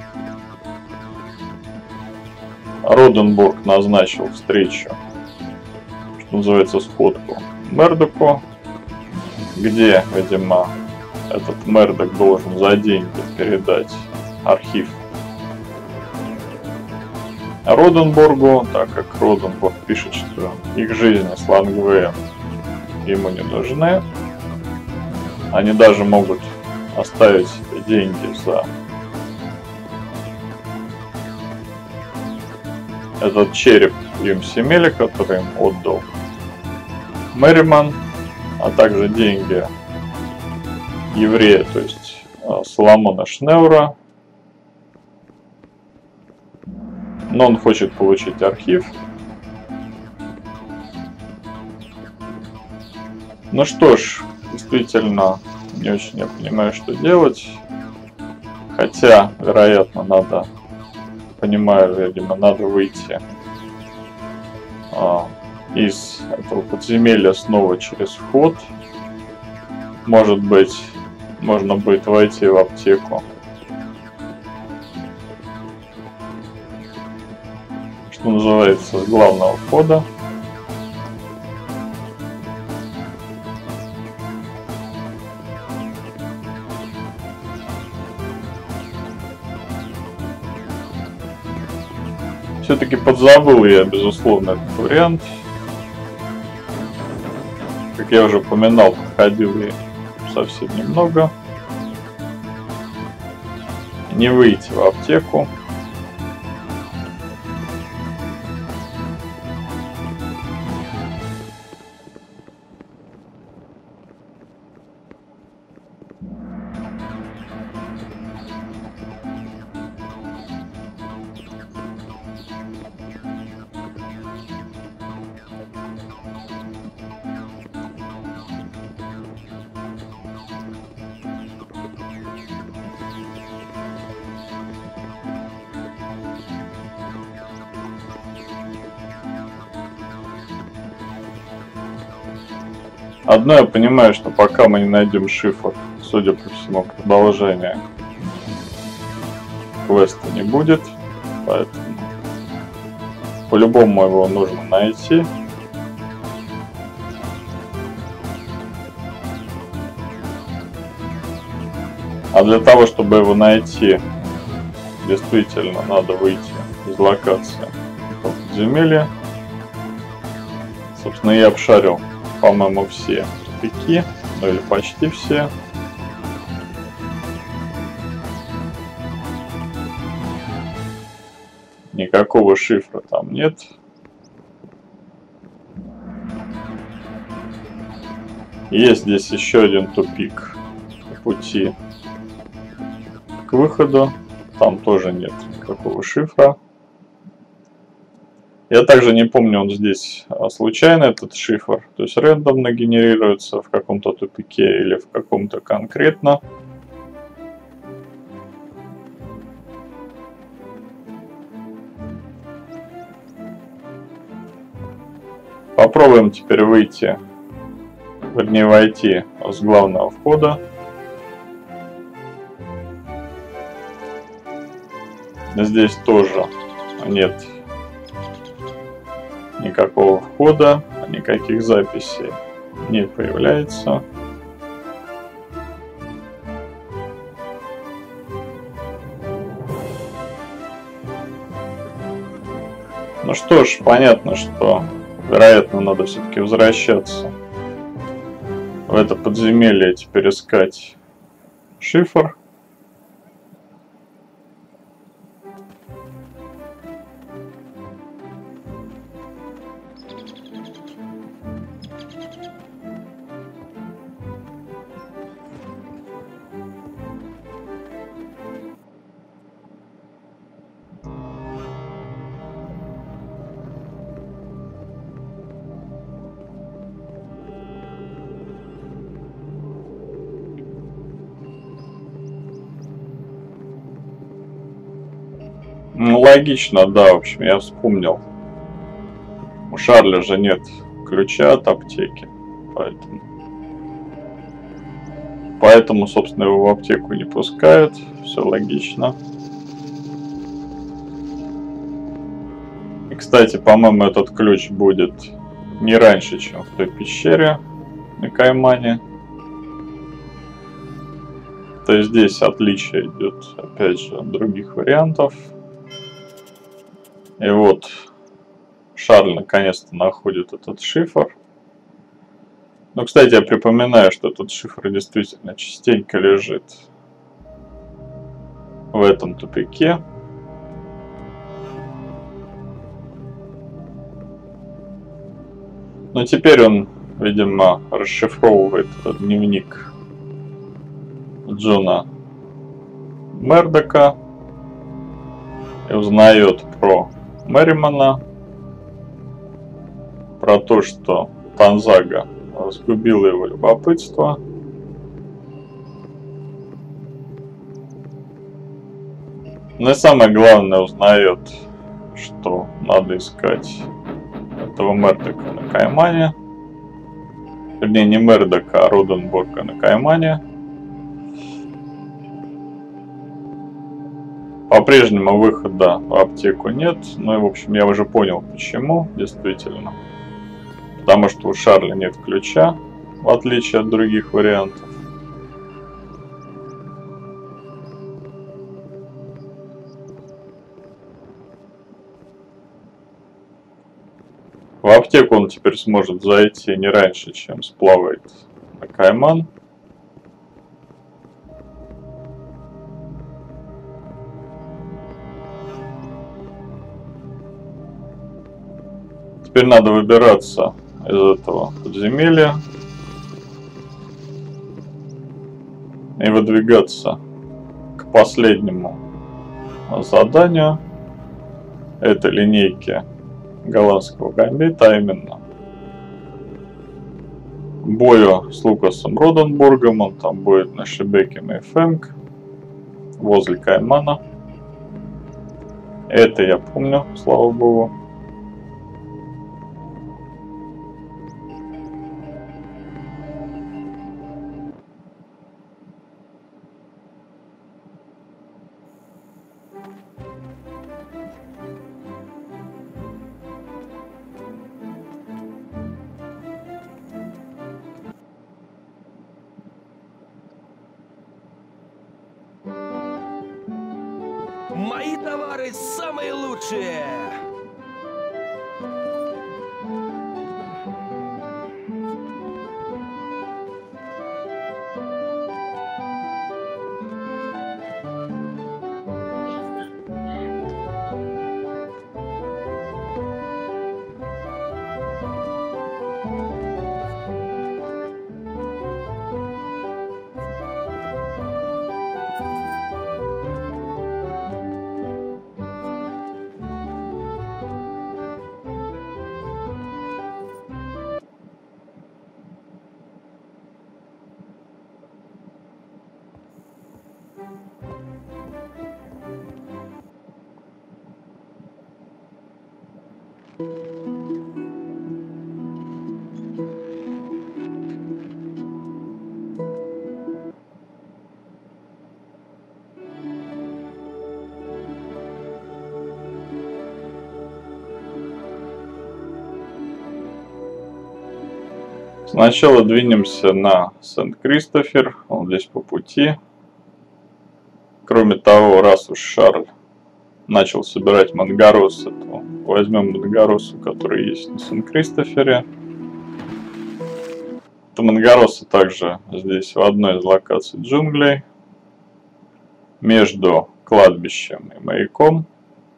Роденбург назначил встречу, что называется, сходку Мердоку, где, видимо, этот Мердок должен за деньги передать архив Роденбургу, так как Роденбург пишет, что их жизни с Лангвеем ему не нужны. Они даже могут оставить деньги за этот череп Юмсемеля, который им отдал Мерриман, а также деньги еврея, то есть Соломона Шнеура. Но он хочет получить архив. Ну что ж, действительно, не очень я понимаю, что делать. Хотя, вероятно, надо, понимаю, видимо, надо выйти из этого подземелья снова через вход. Может быть, можно будет войти в аптеку. Что называется, с главного входа. Все-таки подзабыл я, безусловно, этот вариант. Как я уже упоминал, проходил я совсем немного. Не выйти в аптеку. Одно я понимаю, что пока мы не найдем шифр, судя по всему, продолжения квеста не будет, поэтому по-любому его нужно найти. А для того, чтобы его найти, действительно надо выйти из локации подземелья. Собственно, я обшарил, по-моему, все тупики, ну или почти все. Никакого шифра там нет. Есть здесь еще один тупик по пути к выходу. Там тоже нет никакого шифра. Я также не помню, он здесь случайно, этот шифр, то есть рандомно генерируется в каком-то тупике или в каком-то конкретно. Попробуем теперь выйти, вернее войти с главного входа. Здесь тоже нет никакого входа, никаких записей не появляется. Ну что ж, понятно, что, вероятно, надо все-таки возвращаться в это подземелье, теперь искать шифр. Ну, логично, да, в общем, я вспомнил. У Шарля же нет ключа от аптеки, поэтому, собственно, его в аптеку не пускают. Все логично. И, кстати, по-моему, этот ключ будет не раньше, чем в той пещере на Каймане. То есть здесь отличие идет, опять же, от других вариантов. И вот Шарль наконец-то находит этот шифр. Но, кстати, я припоминаю, что этот шифр действительно частенько лежит в этом тупике. Но теперь он, видимо, расшифровывает этот дневник Джона Мердока и узнает про Мерримана, про то, что Танзага сгубила его любопытство. Но и самое главное, узнает, что надо искать этого Мердока на Каймане. Вернее, не Мердока, а Роденбурга на Каймане. По-прежнему выхода в аптеку нет, ну и в общем я уже понял почему, действительно. Потому что у Шарля нет ключа, в отличие от других вариантов. В аптеку он теперь сможет зайти не раньше, чем сплавает на Кайман. Теперь надо выбираться из этого подземелья и выдвигаться к последнему заданию этой линейки голландского гамбита, а именно бою с Лукасом Роденбургом. Он там будет на Шебекине и Фэнк возле Каймана. Это я помню, слава богу. Мои товары самые лучшие! Сначала двинемся на Сент-Кристофер, он здесь по пути. Кроме того, раз уж Шарль начал собирать Мангаросы, то возьмем Мангаросу, который есть на Сент-Кристофере. Это Мангароса также здесь в одной из локаций джунглей, между кладбищем и маяком.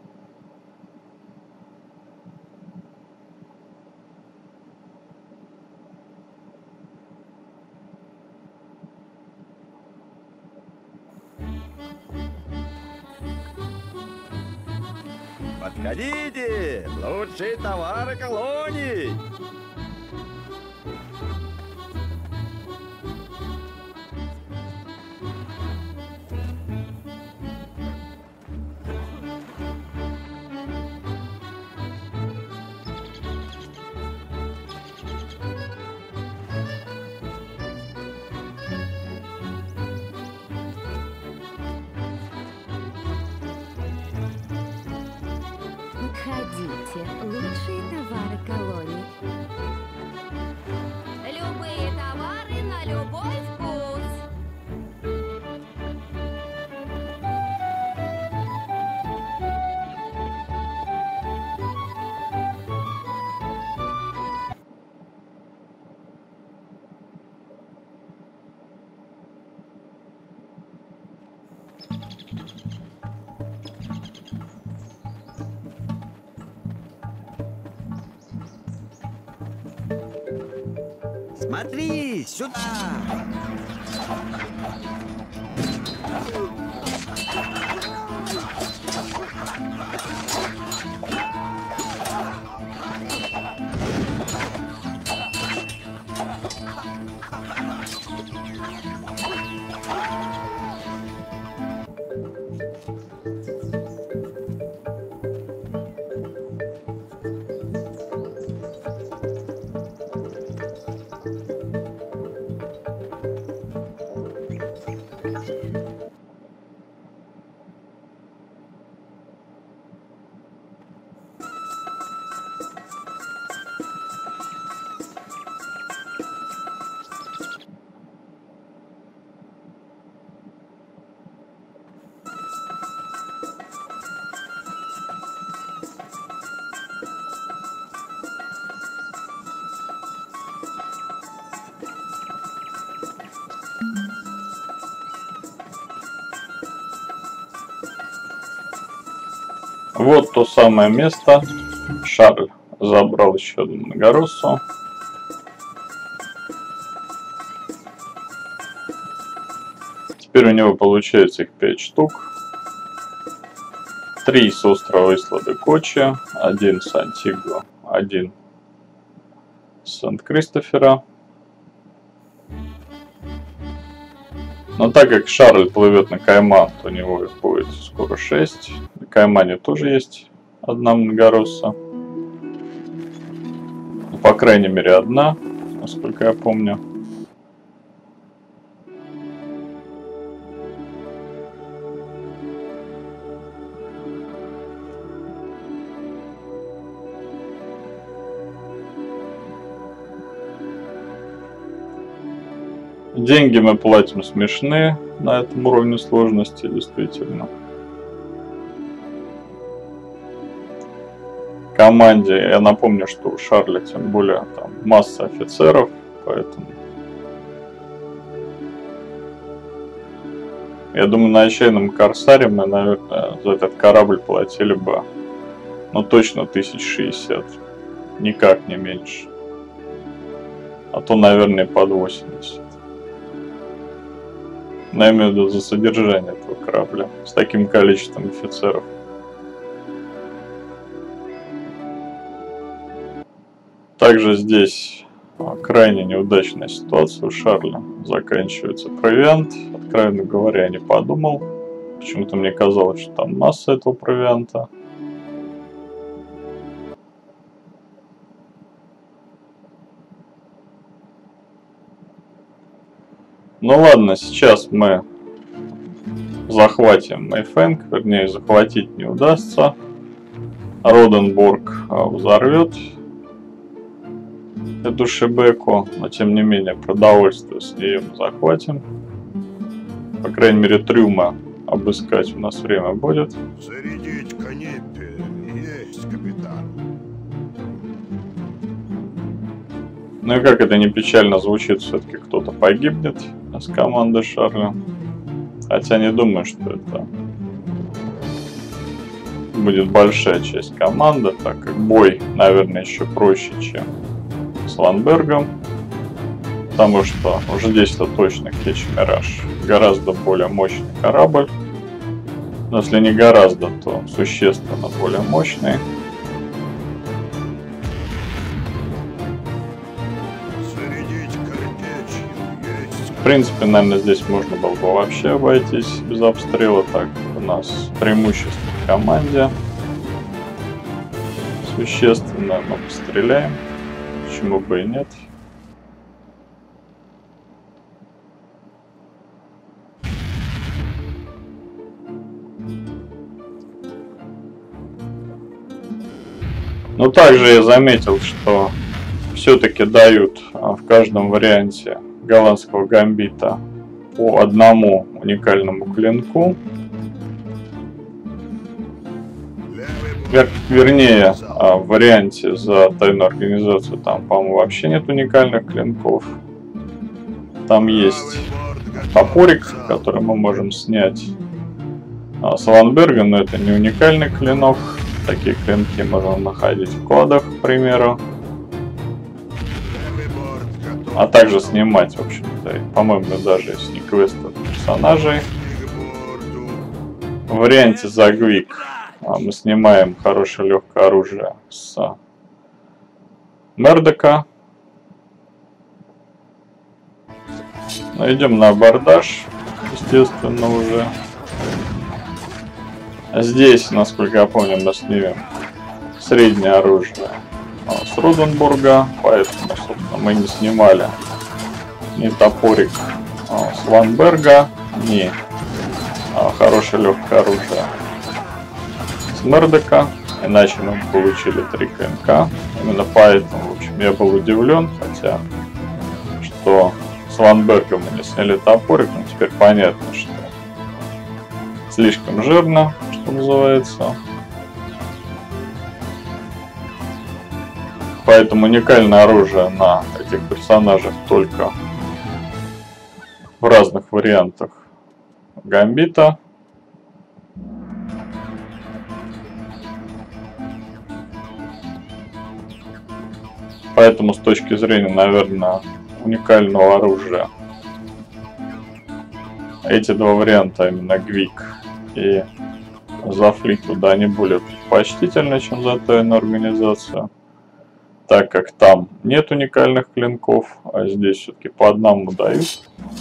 Подходите! Лучшие товары колоний! Подходите, лучшие товары колоний. Любые товары на любой вкус. Смотри, сюда! Вот то самое место. Шарль забрал еще одну Многороссу. Теперь у него получается их 5 штук. 3 с острова Исла-де-Кочи, 1 с Антигуа, 1 с Сент-Кристофера. Но так как Шарль плывет на Кайман, то у него их будет скоро 6. На Каймане тоже есть одна Многоросса. Ну, по крайней мере, одна, насколько я помню. Деньги мы платим смешные на этом уровне сложности, действительно. Команде, я напомню, что у Шарля тем более там масса офицеров, поэтому я думаю, на отчаянном корсаре мы, наверное, за этот корабль платили бы, ну, точно 1060, никак не меньше, а то, наверное, под 80. Но я имею в виду за содержание этого корабля с таким количеством офицеров. Также здесь крайне неудачная ситуация у Шарля. Заканчивается провиант. Откровенно говоря, я не подумал. Почему-то мне казалось, что там масса этого провианта. Ну ладно, сейчас мы захватим Мэйфэнг, вернее, захватить не удастся. Роденбург взорвет эту Шебеку, но тем не менее продовольствие с нее мы захватим. По крайней мере, трюма обыскать у нас время будет. Зарядить канипе. Есть, капитан. Ну и как это не печально звучит, все-таки кто-то погибнет с команды Шарля. Хотя не думаю, что это будет большая часть команды, так как бой, наверное, еще проще, чем с Ланбергом. Потому что уже здесь-то точно Кетч Мираж гораздо более мощный корабль. Но если не гораздо, то существенно более мощный. В принципе, наверное, здесь можно было бы вообще обойтись без обстрела, так как у нас преимущество в команде существенно, но постреляем, почему бы и нет. Но также я заметил, что все-таки дают в каждом варианте голландского гамбита по одному уникальному клинку. Вернее, в варианте за тайную организацию там, по-моему, вообще нет уникальных клинков. Там есть топорик, который мы можем снять с Ланберга, но это не уникальный клинок. Такие клинки можно находить в кодах, к примеру. А также снимать, в общем-то, по-моему, даже если не квест от персонажей. В варианте за Гвик мы снимаем хорошее легкое оружие с Мердока. Идем на абордаж, естественно, уже. Здесь, насколько я помню, мы снимем среднее оружие с Роденбурга, поэтому, собственно, мы не снимали ни топорик с Ланберга, ни хорошее легкое оружие с Мердока, иначе мы получили 3 клинка. Именно поэтому, в общем, я был удивлен, хотя, что с Ланберга мы не сняли топорик, но теперь понятно, что слишком жирно, что называется. Поэтому уникальное оружие на этих персонажах только в разных вариантах гамбита. Поэтому с точки зрения, наверное, уникального оружия, эти два варианта, именно Гвик и за Флитвуд, они более предпочтительны, чем за тайную организацию, так как там нет уникальных клинков, а здесь все-таки по одному дают.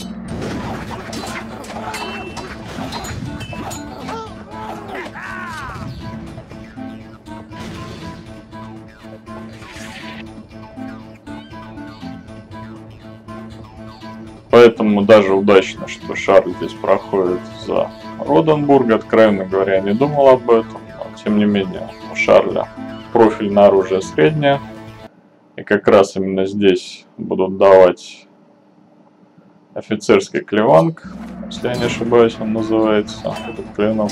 Поэтому даже удачно, что Шарль здесь проходит за Роденбург. Откровенно говоря, не думал об этом, но тем не менее у Шарля профиль на оружие среднее. И как раз именно здесь будут давать офицерский клеванг, если я не ошибаюсь, он называется, этот клинок.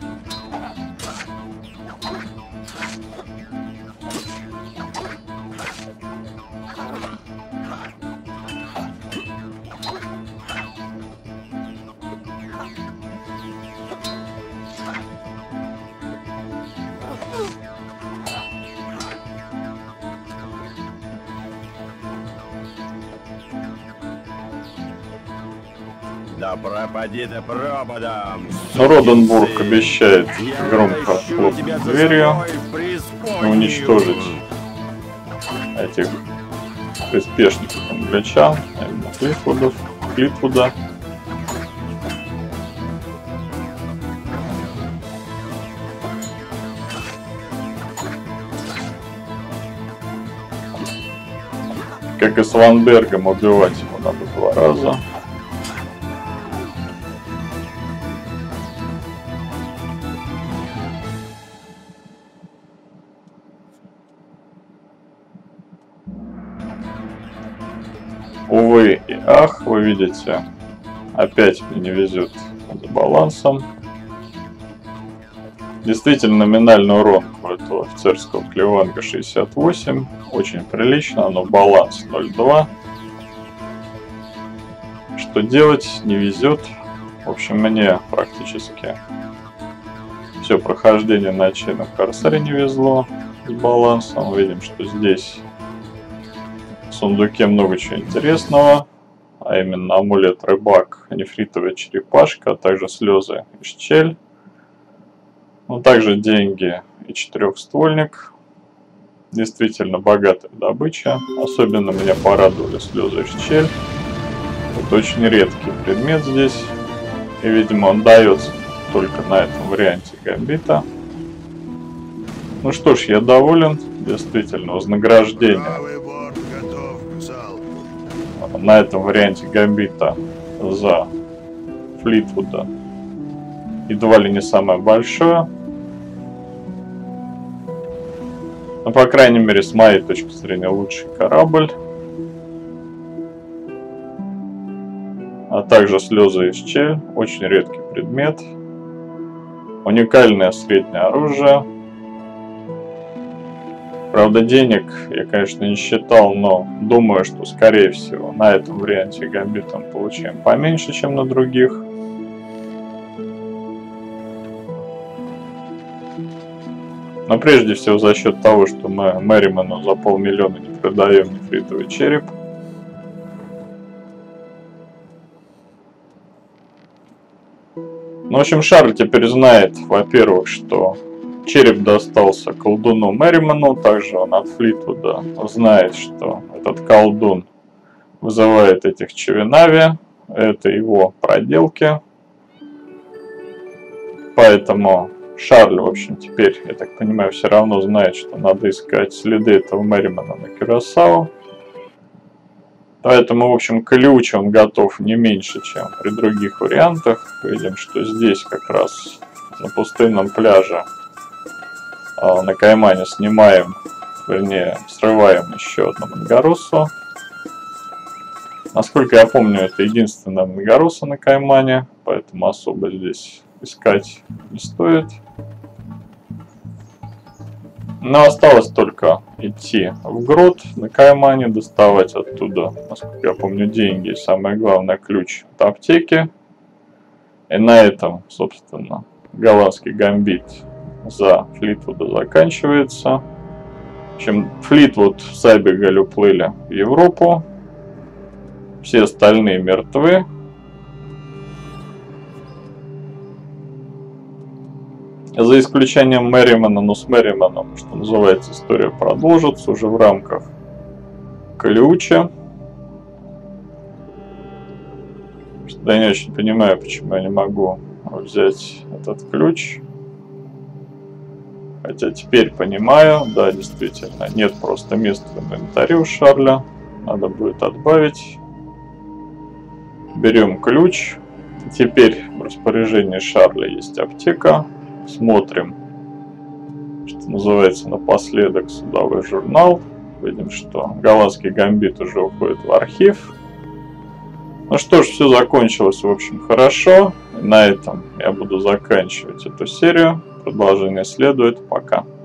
Да пропади ты пропадом! Но Роденбург обещает громко хлопнуть дверью и уничтожить этих приспешников англичан, именно Флитвуда. Как и с Ванбергом, убивать его надо 2 раза. Увы и ах, вы видите, опять мне не везет за балансом. Действительно, номинальный урон у этого офицерского клеванга 68. Очень прилично, но баланс 0,2. Что делать? Не везет. В общем, мне практически все прохождение на отчаянном корсаре не везло с балансом. Видим, что здесь в сундуке много чего интересного, а именно амулет рыбак, нефритовая черепашка, а также слезы и щель. Но также деньги и 4-ствольник. Действительно богатая добыча. Особенно меня порадовали слезы и щель. Это очень редкий предмет здесь. И, видимо, он дается только на этом варианте гамбита. Ну что ж, я доволен. Действительно, вознаграждение Правый борт готов к залпу. на этом варианте гамбита за Флитвуда едва ли не самое большое. Но, по крайней мере, с моей точки зрения, лучший корабль. А также слезы и щель. Очень редкий предмет. Уникальное среднее оружие. Правда, денег я, конечно, не считал, но думаю, что, скорее всего, на этом варианте гамбита мы получаем поменьше, чем на других. Но прежде всего за счет того, что мы Мерриману за 500 000 не продаем нефритовый череп. Ну, в общем, Шарль теперь знает, во-первых, что череп достался колдуну Мерриману, также он от Флитвуда знает, что этот колдун вызывает этих Чевенави, это его проделки. Поэтому Шарль, в общем, теперь, я так понимаю, все равно знает, что надо искать следы этого Мерримана на Кюрасао. Поэтому, в общем, ключ он готов не меньше, чем при других вариантах. Видим, что здесь как раз на пустынном пляже на Каймане снимаем, вернее, срываем еще одну Мангаруссу. Насколько я помню, это единственная Мангарусса на Каймане, поэтому особо здесь искать не стоит. Но осталось только идти в грот на Каймане, доставать оттуда, насколько я помню, деньги. И самое главное, ключ от аптеки. И на этом, собственно, голландский гамбит за Флитвуда заканчивается. В общем, Флитвуд с Абигаль уплыли в Европу. Все остальные мертвы. За исключением Мерримана, но с Мерриманом, что называется, история продолжится уже в рамках ключа. Я не очень понимаю, почему я не могу взять этот ключ. Хотя теперь понимаю, да, действительно, нет просто места в инвентаре у Шарля. Надо будет отбавить. Берем ключ. Теперь в распоряжении Шарля есть аптека. Смотрим, что называется, напоследок судовой журнал. Видим, что голландский гамбит уже уходит в архив. Ну что ж, все закончилось, в общем, хорошо. И на этом я буду заканчивать эту серию. Продолжение следует. Пока.